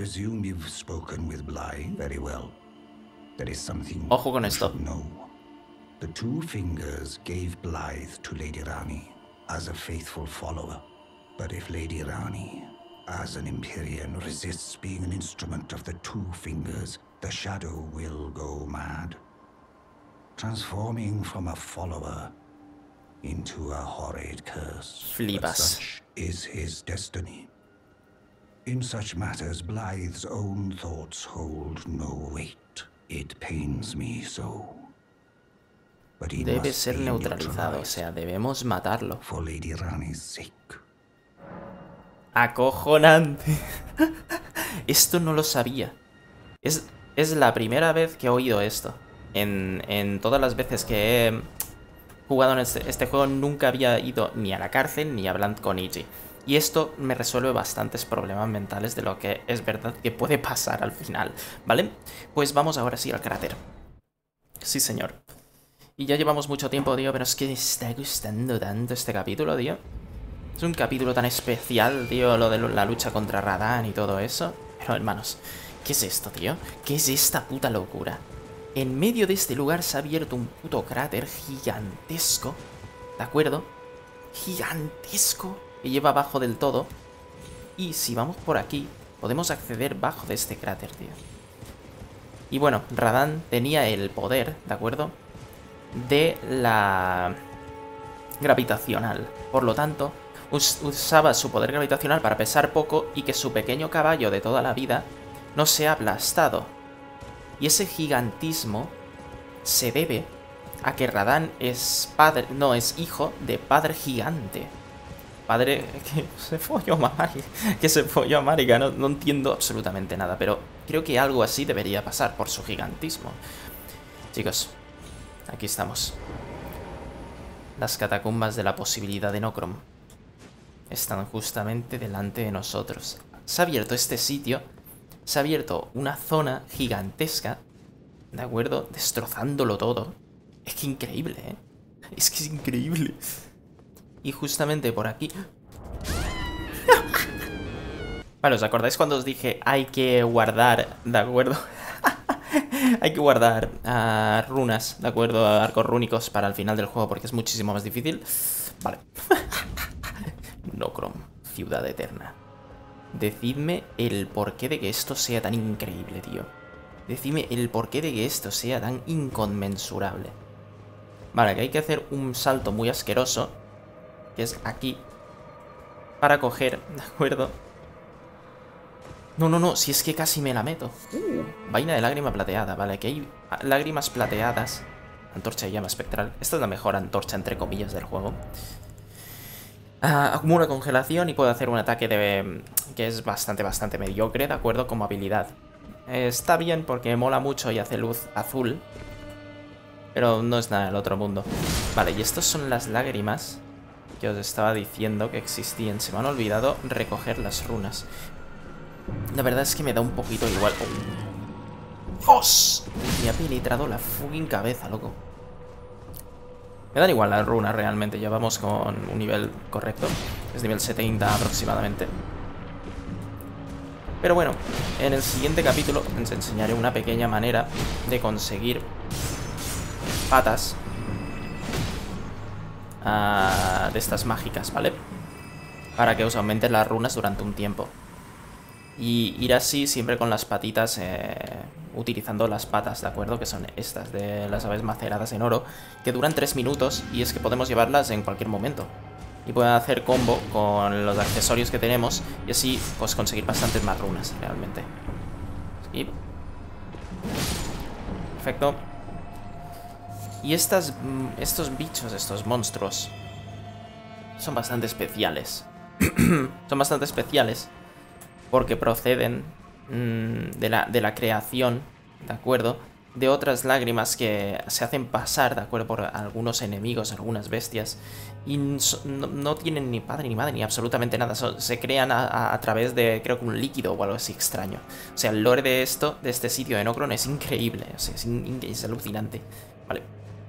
Ojo con esto. The two fingers gave Blythe to Lady Rani as a faithful follower. But if Lady Rani, as an Empyrean, resists being an instrument of the two fingers, the shadow will go mad, transforming from a follower into a horrid curse. Flipas. Such is his destiny. In such matters, Blythe's own thoughts hold no weight. It pains me so. But he Debe must ser be neutralizado, o sea, debemos matarlo. For Lady Rani's sake. Acojonante. Esto no lo sabía. Es, es la primera vez que he oído esto. En, en todas las veces que he jugado en este, este juego nunca había ido ni a la cárcel ni hablando con Ichi. Y esto me resuelve bastantes problemas mentales de lo que es verdad que puede pasar al final, ¿vale? Pues vamos ahora sí al cráter. Sí, señor. Y ya llevamos mucho tiempo, tío, pero es que me está gustando tanto este capítulo, tío. Es un capítulo tan especial, tío, lo de la lucha contra Radahn y todo eso. Pero, hermanos, ¿qué es esto, tío? ¿Qué es esta puta locura? En medio de este lugar se ha abierto un puto cráter gigantesco, ¿de acuerdo? Gigantesco, que lleva abajo del todo. Y si vamos por aquí, podemos acceder bajo de este cráter, tío. Y bueno, Radahn tenía el poder, ¿de acuerdo?, de la gravitacional. Por lo tanto, us usaba su poder gravitacional para pesar poco y que su pequeño caballo de toda la vida no sea aplastado. Y ese gigantismo se debe a que Radahn es padre, no, es hijo de padre gigante. Padre que se folló a Marika, que se folló a Marika, no, no entiendo absolutamente nada, pero creo que algo así debería pasar por su gigantismo. Chicos, aquí estamos. Las catacumbas de la posibilidad de Nokron están justamente delante de nosotros. Se ha abierto este sitio. Se ha abierto una zona gigantesca, ¿de acuerdo? Destrozándolo todo. Es que increíble, ¿eh? Es que es increíble. Y justamente por aquí... Vale, ¿os acordáis cuando os dije hay que guardar, ¿de acuerdo? Hay que guardar uh, runas, ¿de acuerdo? Arcos rúnicos para el final del juego porque es muchísimo más difícil. Vale. Nokron, ciudad eterna. Decidme el porqué de que esto sea tan increíble, tío. Decidme el porqué de que esto sea tan inconmensurable. Vale, que hay que hacer un salto muy asqueroso, que es aquí, para coger, ¿de acuerdo? No, no, no, si es que casi me la meto. Uh, vaina de lágrima plateada, vale, aquí hay lágrimas plateadas. Antorcha de llama espectral. Esta es la mejor antorcha, entre comillas, del juego. Uh, acumula congelación y puede hacer un ataque de que es bastante, bastante mediocre, ¿de acuerdo? Como habilidad. Eh, está bien porque mola mucho y hace luz azul. Pero no es nada del otro mundo. Vale, y estas son las lágrimas que os estaba diciendo que existían. Se me han olvidado recoger las runas. La verdad es que me da un poquito igual. ¡Oh! ¡Dios! Me ha penetrado la fucking cabeza, loco. Me dan igual las runas realmente. Ya vamos con un nivel correcto. Es nivel setenta aproximadamente. Pero bueno, en el siguiente capítulo os enseñaré una pequeña manera de conseguir patas uh, de estas mágicas, ¿vale? Para que os aumenten las runas durante un tiempo. Y ir así siempre con las patitas, eh, utilizando las patas, ¿de acuerdo? Que son estas de las aves maceradas en oro, que duran tres minutos y es que podemos llevarlas en cualquier momento. Y pueden hacer combo con los accesorios que tenemos y así pues conseguir bastantes más runas realmente. Y... perfecto. Y estas, estos bichos, estos monstruos, son bastante especiales. Son bastante especiales porque proceden mmm, de, la, de la creación, ¿de acuerdo? De otras lágrimas que se hacen pasar, ¿de acuerdo? Por algunos enemigos, algunas bestias. Y no, no tienen ni padre ni madre ni absolutamente nada. So, se crean a, a, a través de, creo que un líquido o algo así extraño. O sea, el lore de esto, de este sitio de Nokron es increíble. O sea, es, in, es alucinante. Vale.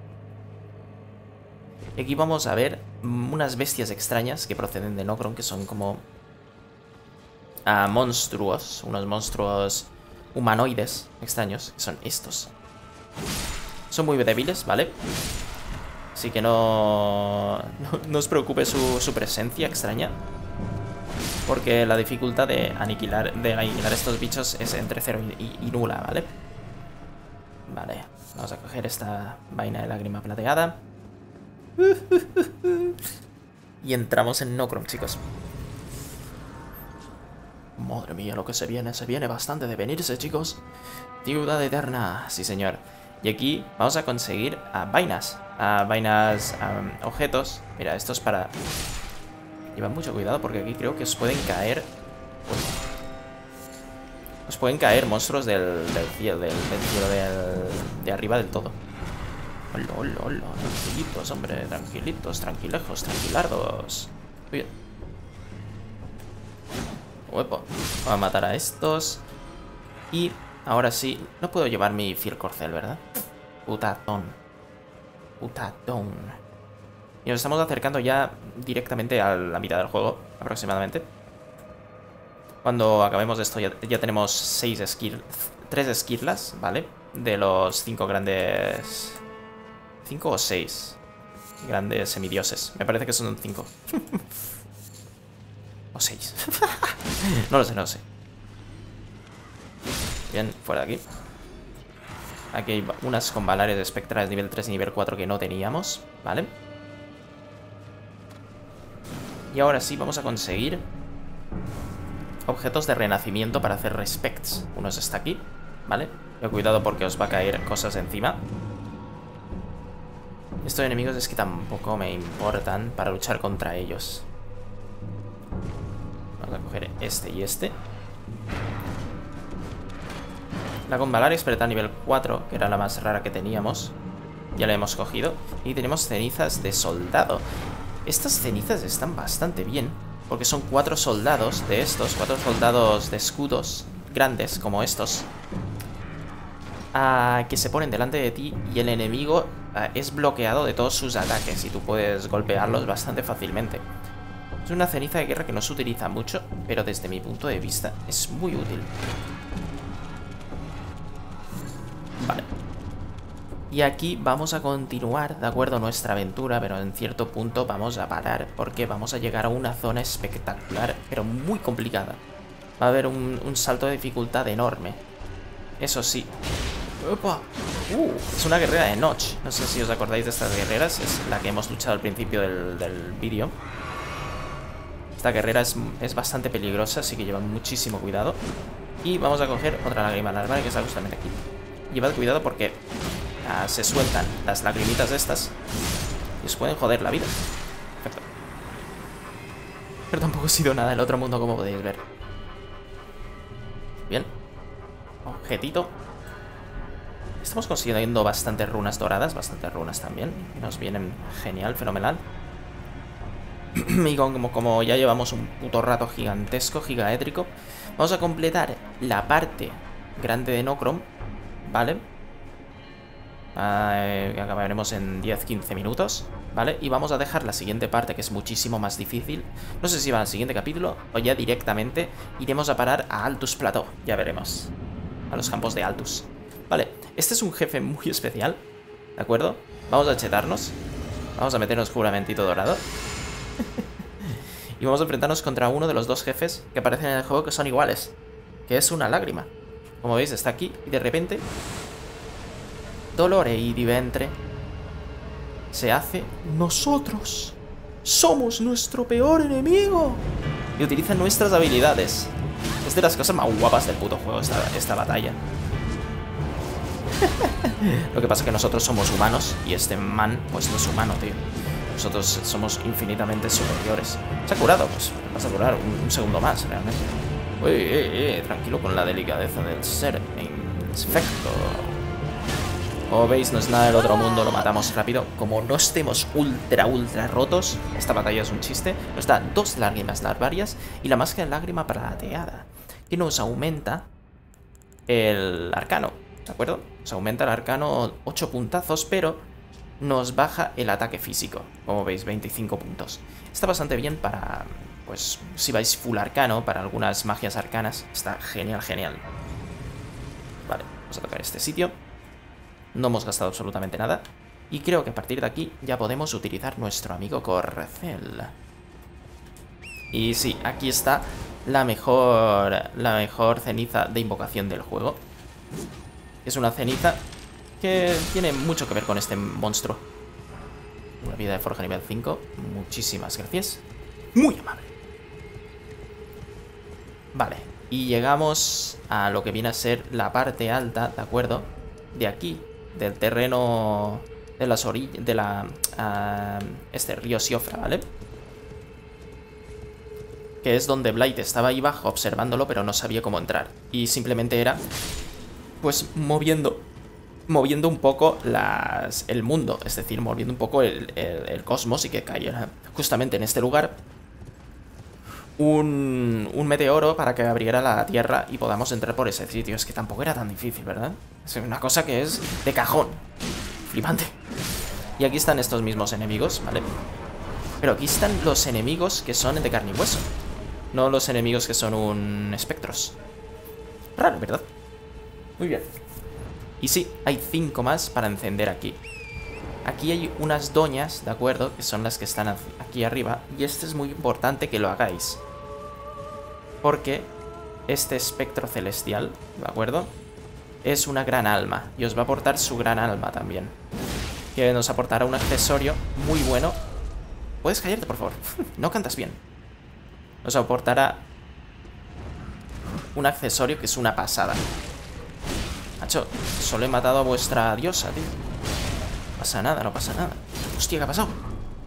Y aquí vamos a ver unas bestias extrañas que proceden de Nokron, que son como... Uh, monstruos, unos monstruos humanoides extraños, que son estos. Son muy débiles, ¿vale? Así que no, no, no os preocupe su, su presencia extraña, porque la dificultad de aniquilar, de aniquilar estos bichos es entre cero y, y, y nula, ¿vale? Vale, vamos a coger esta vaina de lágrima plateada. Y entramos en Nokron, chicos. Madre mía, lo que se viene, se viene bastante de venirse, chicos. Ciudad eterna, sí señor. Y aquí vamos a conseguir uh, vainas, uh, vainas, um, objetos. Mira, esto es para... llevad mucho cuidado porque aquí creo que os pueden caer... Uy. Os pueden caer monstruos del, del cielo, del, del cielo del, de arriba del todo. Hola, hola, hola, tranquilitos, hombre, tranquilitos, tranquilejos, tranquilardos. Bien. Uepo. Voy a matar a estos. Y ahora sí, no puedo llevar mi Fircorcel, ¿verdad? Putatón. Putatón. Y nos estamos acercando ya directamente a la mitad del juego, aproximadamente. Cuando acabemos esto ya, ya tenemos seis skill, tres esquirlas, ¿vale? De los cinco grandes... ¿Cinco o seis? Grandes semidioses. Me parece que son cinco. O seis. No lo sé, no lo sé. Bien, fuera de aquí. Aquí hay unas con valares espectrales nivel tres y nivel cuatro que no teníamos, ¿vale? Y ahora sí vamos a conseguir objetos de renacimiento para hacer respects. Uno está aquí, ¿vale? Pero cuidado porque os va a caer cosas encima. Estos enemigos es que tampoco me importan para luchar contra ellos. Vamos a coger este y este. La con Valaris, pero está a nivel cuatro, que era la más rara que teníamos. Ya la hemos cogido. Y tenemos cenizas de soldado. Estas cenizas están bastante bien, porque son cuatro soldados de estos, cuatro soldados de escudos grandes como estos, uh, que se ponen delante de ti y el enemigo uh, es bloqueado de todos sus ataques y tú puedes golpearlos bastante fácilmente. Es una ceniza de guerra que no se utiliza mucho, pero desde mi punto de vista es muy útil. Vale. Y aquí vamos a continuar, de acuerdo, nuestra aventura, pero en cierto punto vamos a parar porque vamos a llegar a una zona espectacular, pero muy complicada. Va a haber un, un salto de dificultad enorme. Eso sí. ¡Opa! Uh, es una guerrera de Notch. No sé si os acordáis de estas guerreras. Es la que hemos luchado al principio del, del vídeo. Esta guerrera es, es bastante peligrosa, así que llevad muchísimo cuidado. Y vamos a coger otra lágrima larval que está justamente aquí. Llevad cuidado porque uh, se sueltan las lagrimitas estas y os pueden joder la vida. Perfecto. Pero tampoco ha sido nada el otro mundo, como podéis ver. Bien. Objetito. Estamos consiguiendo bastantes runas doradas, bastantes runas también. Nos vienen genial, fenomenal. Y como, como ya llevamos un puto rato gigantesco, gigaétrico, vamos a completar la parte grande de Nokron, ¿vale? Eh, acabaremos en diez a quince minutos, ¿vale? Y vamos a dejar la siguiente parte, que es muchísimo más difícil. No sé si va al siguiente capítulo o ya directamente iremos a parar a Altus Plateau. Ya veremos. A los campos de Altus. Vale, este es un jefe muy especial, ¿de acuerdo? Vamos a chetarnos. Vamos a meternos juramentito dorado. Y vamos a enfrentarnos contra uno de los dos jefes que aparecen en el juego, que son iguales, que es una lágrima. Como veis, está aquí y de repente Dolore y Diventre se hace nosotros. Somos nuestro peor enemigo. Y utilizan nuestras habilidades. Es de las cosas más guapas del puto juego esta, esta batalla. Lo que pasa es que nosotros somos humanos y este man pues no es humano, tío. Nosotros somos infinitamente superiores. ¿Se ha curado? Pues vas a curar un, un segundo más, realmente. Uy, eh, eh, tranquilo con la delicadeza del ser infecto. Como veis, no es nada del otro mundo, lo matamos rápido. Como no estemos ultra, ultra rotos, esta batalla es un chiste. Nos da dos lágrimas larvarias y la máscara de lágrima plateada, que nos aumenta el arcano, ¿de acuerdo? Nos aumenta el arcano ocho puntazos, pero nos baja el ataque físico. Como veis, veinticinco puntos. Está bastante bien para, pues, si vais full arcano, para algunas magias arcanas. Está genial, genial. Vale, vamos a tocar este sitio. No hemos gastado absolutamente nada. Y creo que a partir de aquí ya podemos utilizar nuestro amigo Corcel. Y sí, aquí está la mejor, la mejor ceniza de invocación del juego. Es una ceniza que tiene mucho que ver con este monstruo. Una vida de forja nivel cinco. Muchísimas gracias. Muy amable. Vale, y llegamos a lo que viene a ser la parte alta, ¿de acuerdo? De aquí, del terreno de las orillas, de la... Uh, este río Siofra, ¿vale? Que es donde Blight estaba ahí abajo observándolo, pero no sabía cómo entrar. Y simplemente era, pues, moviendo... moviendo un poco las, el mundo, es decir, moviendo un poco el, el, el cosmos y que cayera justamente en este lugar un, un meteoro para que abriera la Tierra y podamos entrar por ese sitio. Es que tampoco era tan difícil, ¿verdad? Es una cosa que es de cajón. Flipante. Y aquí están estos mismos enemigos, ¿vale? Pero aquí están los enemigos que son de carne y hueso, no los enemigos que son un espectros. Raro, ¿verdad? Muy bien. Y sí, hay cinco más para encender aquí. Aquí hay unas doñas, ¿de acuerdo? Que son las que están aquí arriba. Y esto es muy importante que lo hagáis, porque este espectro celestial, ¿de acuerdo? Es una gran alma y os va a aportar su gran alma también, que nos aportará un accesorio muy bueno. ¿Puedes callarte, por favor? No cantas bien. Nos aportará un accesorio que es una pasada. Macho, solo he matado a vuestra diosa, tío. No pasa nada, no pasa nada. Hostia, ¿qué ha pasado?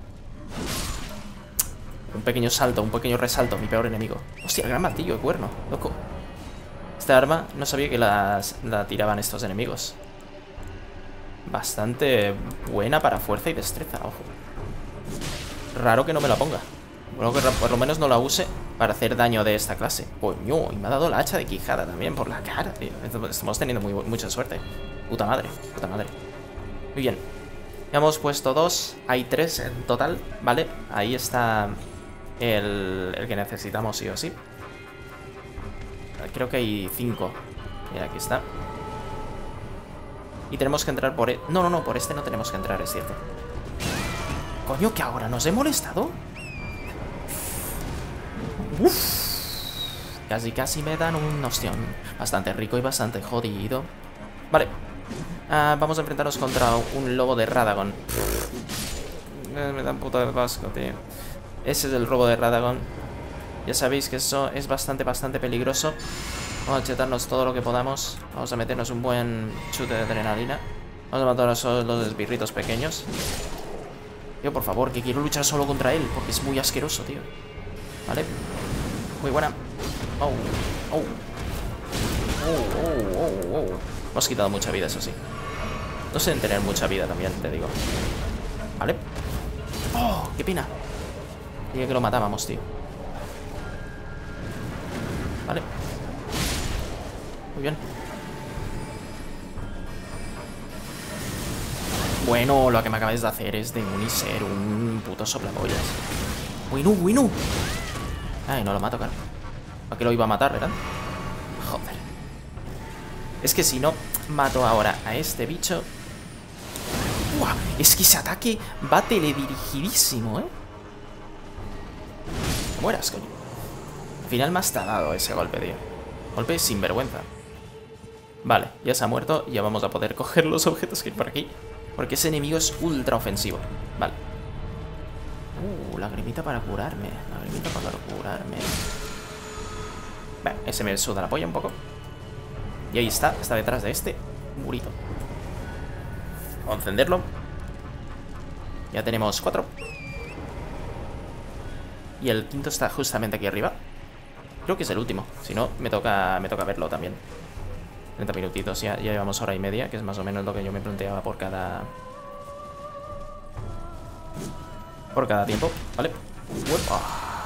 Un pequeño salto, un pequeño resalto, mi peor enemigo. Hostia, el gran martillo de cuerno, loco. Esta arma no sabía que las, la tiraban estos enemigos. Bastante buena para fuerza y destreza, ojo. Raro que no me la ponga. Bueno, que por lo menos no la use para hacer daño de esta clase. Coño, y me ha dado la hacha de Quijada también por la cara, tío. Estamos teniendo muy, mucha suerte. Puta madre, puta madre. Muy bien. Ya hemos puesto dos. Hay tres en total, ¿vale? Ahí está el, el que necesitamos sí o sí. Creo que hay cinco. Mira, aquí está. Y tenemos que entrar por... E no, no, no, por este no tenemos que entrar, es cierto. Coño, que ahora nos he molestado. Uf. Casi, casi me dan un ostión. Bastante rico y bastante jodido. Vale. Uh, vamos a enfrentarnos contra un lobo de Radagon. Me, me dan puta de vasco, tío. Ese es el robo de Radagon. Ya sabéis que eso es bastante, bastante peligroso. Vamos a chetarnos todo lo que podamos. Vamos a meternos un buen chute de adrenalina. Vamos a matar a los, los esbirritos pequeños. Tío, por favor, que quiero luchar solo contra él, porque es muy asqueroso, tío. Vale. Muy buena. Oh, oh. Oh, oh, oh, oh. Hemos quitado mucha vida, eso sí. No sé en tener mucha vida también, te digo. Vale. Oh, qué pena. Dije que lo matábamos, tío. Vale. Muy bien. Bueno, lo que me acabáis de hacer es de un ser un puto soplapollas. Winu, Winu. Ay, no lo mato, claro. ¿A qué lo iba a matar, verdad? Joder. Es que si no mato ahora a este bicho... ¡Uah! Es que ese ataque va teledirigidísimo, ¿eh? No mueras, coño. Al final me has dado ese golpe, tío. Golpe sin vergüenza. Vale, ya se ha muerto. Ya vamos a poder coger los objetos que hay por aquí. Porque ese enemigo es ultra ofensivo. Vale. Uh, lagrimita para curarme. Lagrimita para curarme. Vale, ese me suda la polla un poco. Y ahí está, está detrás de este murito. Vamos a encenderlo. Ya tenemos cuatro. Y el quinto está justamente aquí arriba. Creo que es el último. Si no, me toca, me toca verlo también. treinta minutitos, ya, ya llevamos hora y media, que es más o menos lo que yo me planteaba por cada... Por cada tiempo, ¿vale? Uepa.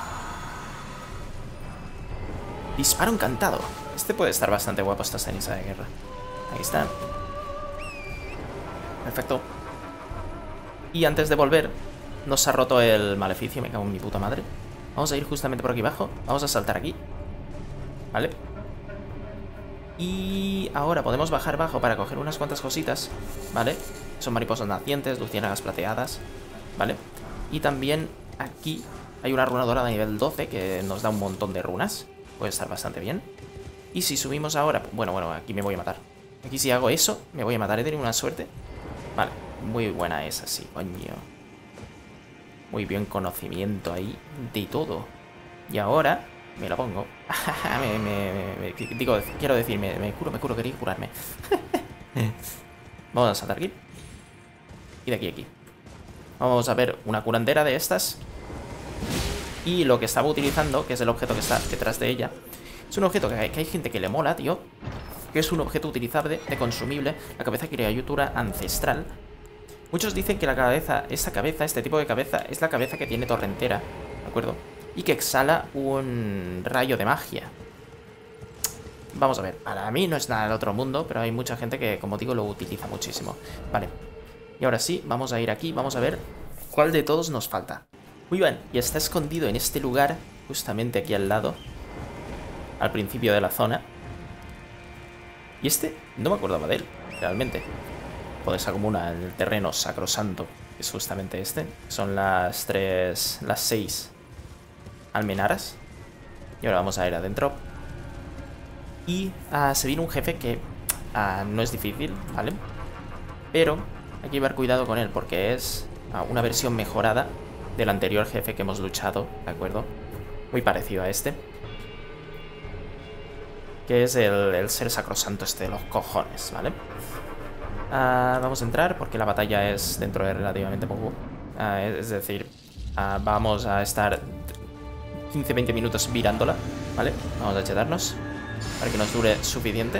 Disparo encantado. Este puede estar bastante guapo, esta ceniza de guerra. Ahí está. Perfecto. Y antes de volver, nos ha roto el maleficio, me cago en mi puta madre. Vamos a ir justamente por aquí abajo. Vamos a saltar aquí. ¿Vale? Y ahora podemos bajar abajo para coger unas cuantas cositas, ¿vale? Son mariposas nacientes, luciérnagas plateadas, ¿vale? Y también aquí hay una runa dorada de nivel doce que nos da un montón de runas. Puede estar bastante bien. Y si subimos ahora... Bueno, bueno, aquí me voy a matar. Aquí si hago eso, me voy a matar. He tenido una suerte. Vale, muy buena esa, sí, coño. Muy bien conocimiento ahí de todo. Y ahora... Me lo pongo. me, me, me, me, digo, quiero decir, me, me curo, me curo, quería curarme. Vamos a saltar aquí. Y de aquí a aquí. Vamos a ver una curandera de estas. Y lo que estaba utilizando, que es el objeto que está detrás de ella, es un objeto que hay, que hay gente que le mola, tío. Que es un objeto utilizable, de consumible. La cabeza criatura ancestral. Muchos dicen que la cabeza, esta cabeza, este tipo de cabeza, es la cabeza que tiene Torrentera. ¿De acuerdo? Y que exhala un rayo de magia. Vamos a ver, para mí no es nada del otro mundo, pero hay mucha gente que, como digo, lo utiliza muchísimo. Vale, y ahora sí, vamos a ir aquí, vamos a ver cuál de todos nos falta. Muy bien, y está escondido en este lugar, justamente aquí al lado, al principio de la zona. Y este, no me acordaba de él, realmente. Podesa comuna, el terreno sacrosanto, que es justamente este. Son las tres, las seis almenaras. Y ahora vamos a ir adentro. Y uh, se viene un jefe que uh, no es difícil, ¿vale? Pero hay que llevar cuidado con él porque es uh, una versión mejorada del anterior jefe que hemos luchado, ¿de acuerdo? Muy parecido a este. Que es el, el ser sacrosanto este de los cojones, ¿vale? Uh, vamos a entrar porque la batalla es dentro de relativamente poco. Uh, es decir, uh, vamos a estar quince a veinte minutos virándola, ¿vale? Vamos a chetarnos para que nos dure suficiente.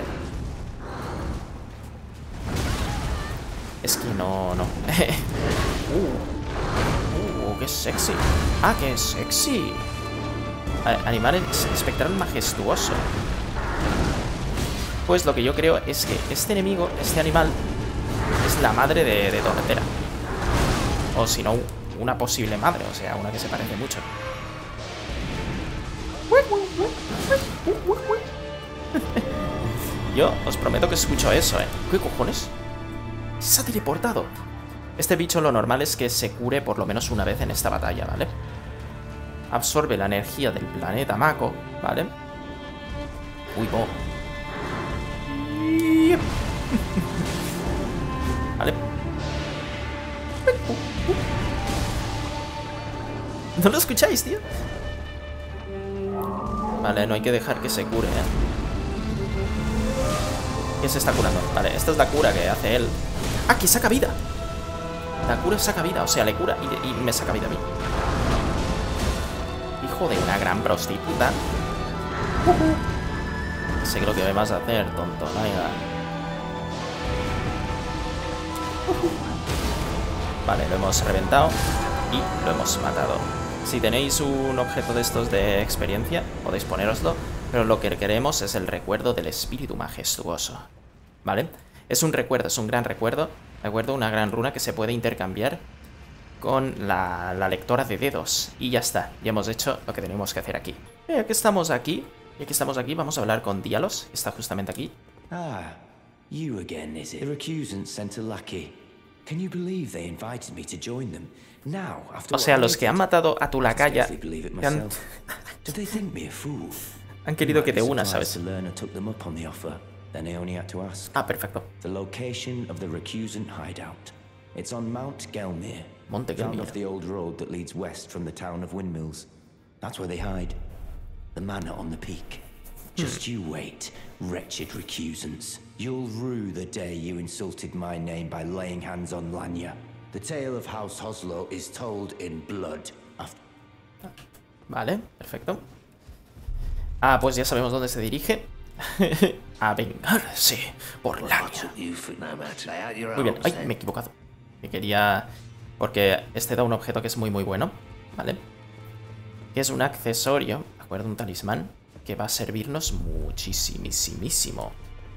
Es que no, no. uh, uh, qué sexy. Ah, qué sexy. A animal espectral majestuoso. Pues lo que yo creo es que este enemigo, este animal, es la madre de, de Torrentera. O si no, una posible madre, o sea, una que se parece mucho. Yo os prometo que escucho eso, ¿eh? ¿Qué cojones? Se ha teleportado. Este bicho lo normal es que se cure por lo menos una vez en esta batalla, ¿vale? Absorbe la energía del planeta Mako, ¿vale? Uy, bo. Vale. ¿No lo escucháis, tío? Vale, no hay que dejar que se cure, ¿eh? ¿Qué se está curando? Vale, esta es la cura que hace él. ¡Ah, que saca vida! La cura saca vida, o sea, le cura y, y me saca vida a mí. Hijo de una gran prostituta. Uh-huh. Sé que lo que me vas a hacer, tonto, venga. Uh-huh. Vale, lo hemos reventado y lo hemos matado. Si tenéis un objeto de estos de experiencia, podéis ponéroslo, pero lo que queremos es el recuerdo del espíritu majestuoso, ¿vale? Es un recuerdo, es un gran recuerdo, ¿de acuerdo? Una gran runa que se puede intercambiar con la, la lectora de dedos. Y ya está, ya hemos hecho lo que tenemos que hacer aquí. Ya que estamos aquí, ya que estamos aquí, vamos a hablar con Dialos, que está justamente aquí. Ah, you again, is it? The recusants sent a lackey. Can you believe they invited me to join them? Now, after O sea, los que han matado a tu lacaya han... Do they think me a fool? han querido que te unas, ¿sabes? Ah, perfecto. The location of the recusant hideout. It's on Mount Gelmir. Monte Found Gelmir. off the old road that leads west from the town of Windmills. That's where they hide. The manor on the peak. Just you wait, wretched recusants. You'll rue the day you insulted my name by laying hands on Lanya. The tale of House Hoslo is told in blood. After... Vale, perfecto. Ah, pues ya sabemos dónde se dirige. A vengarse por Lanya. Muy bien. Ay, me he equivocado. Que quería... Porque este da un objeto que es muy muy bueno, ¿vale? Que es un accesorio, ¿de acuerdo? Un talismán que va a servirnos muchísimísimo.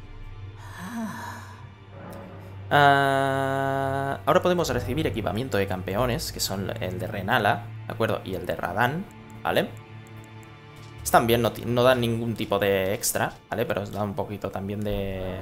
Ah, ahora podemos recibir equipamiento de campeones, que son el de Renala, ¿de acuerdo? Y el de Radahn, ¿vale? También no, no dan ningún tipo de extra, ¿vale? Pero os da un poquito también de...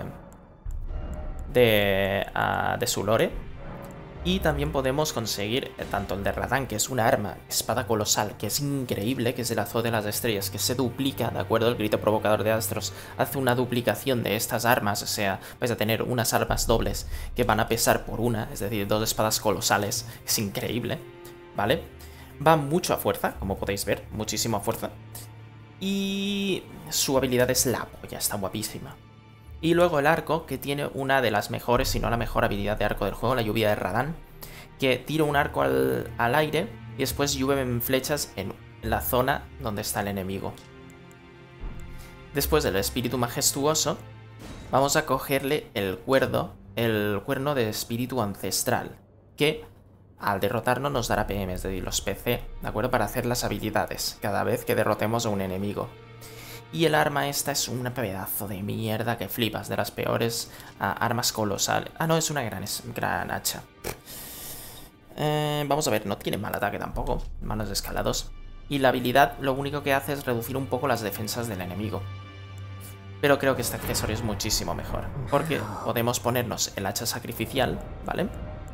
De, uh, de su lore. Y también podemos conseguir eh, tanto el de Radahn, que es una arma, espada colosal, que es increíble, que es el Azul de las Estrellas, que se duplica, ¿de acuerdo? El grito provocador de astros hace una duplicación de estas armas, o sea, vais a tener unas armas dobles que van a pesar por una, es decir, dos espadas colosales, es increíble, ¿vale? Va mucho a fuerza, como podéis ver, muchísimo a fuerza. Y su habilidad es la polla, está guapísima. Y luego el arco, que tiene una de las mejores, si no la mejor habilidad de arco del juego, la lluvia de Radahn, que tira un arco al, al aire y después llueven flechas en la zona donde está el enemigo. Después del espíritu majestuoso, vamos a cogerle el cuerno, el cuerno de espíritu ancestral, que al derrotarnos nos dará P M, es decir, los P C, ¿de acuerdo? Para hacer las habilidades cada vez que derrotemos a un enemigo. Y el arma esta es un pedazo de mierda que flipas, de las peores uh, armas colosales. Ah, no, es una gran, es gran hacha. Eh, vamos a ver, no tiene mal ataque tampoco, manos de escalados. Y la habilidad lo único que hace es reducir un poco las defensas del enemigo. Pero creo que este accesorio es muchísimo mejor, porque podemos ponernos el hacha sacrificial, ¿vale?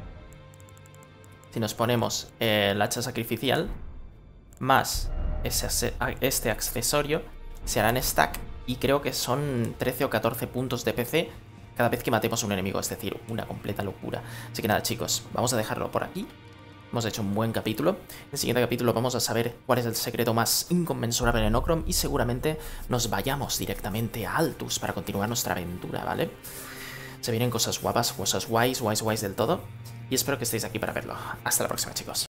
Si nos ponemos el hacha sacrificial más ese, este accesorio, se harán stack y creo que son trece o catorce puntos de P C cada vez que matemos a un enemigo, es decir, una completa locura. Así que nada, chicos, vamos a dejarlo por aquí. Hemos hecho un buen capítulo. En el siguiente capítulo vamos a saber cuál es el secreto más inconmensurable en Okrom y seguramente nos vayamos directamente a Altus para continuar nuestra aventura, ¿vale? Se vienen cosas guapas, cosas guays, guays, guays del todo. Y espero que estéis aquí para verlo. Hasta la próxima, chicos.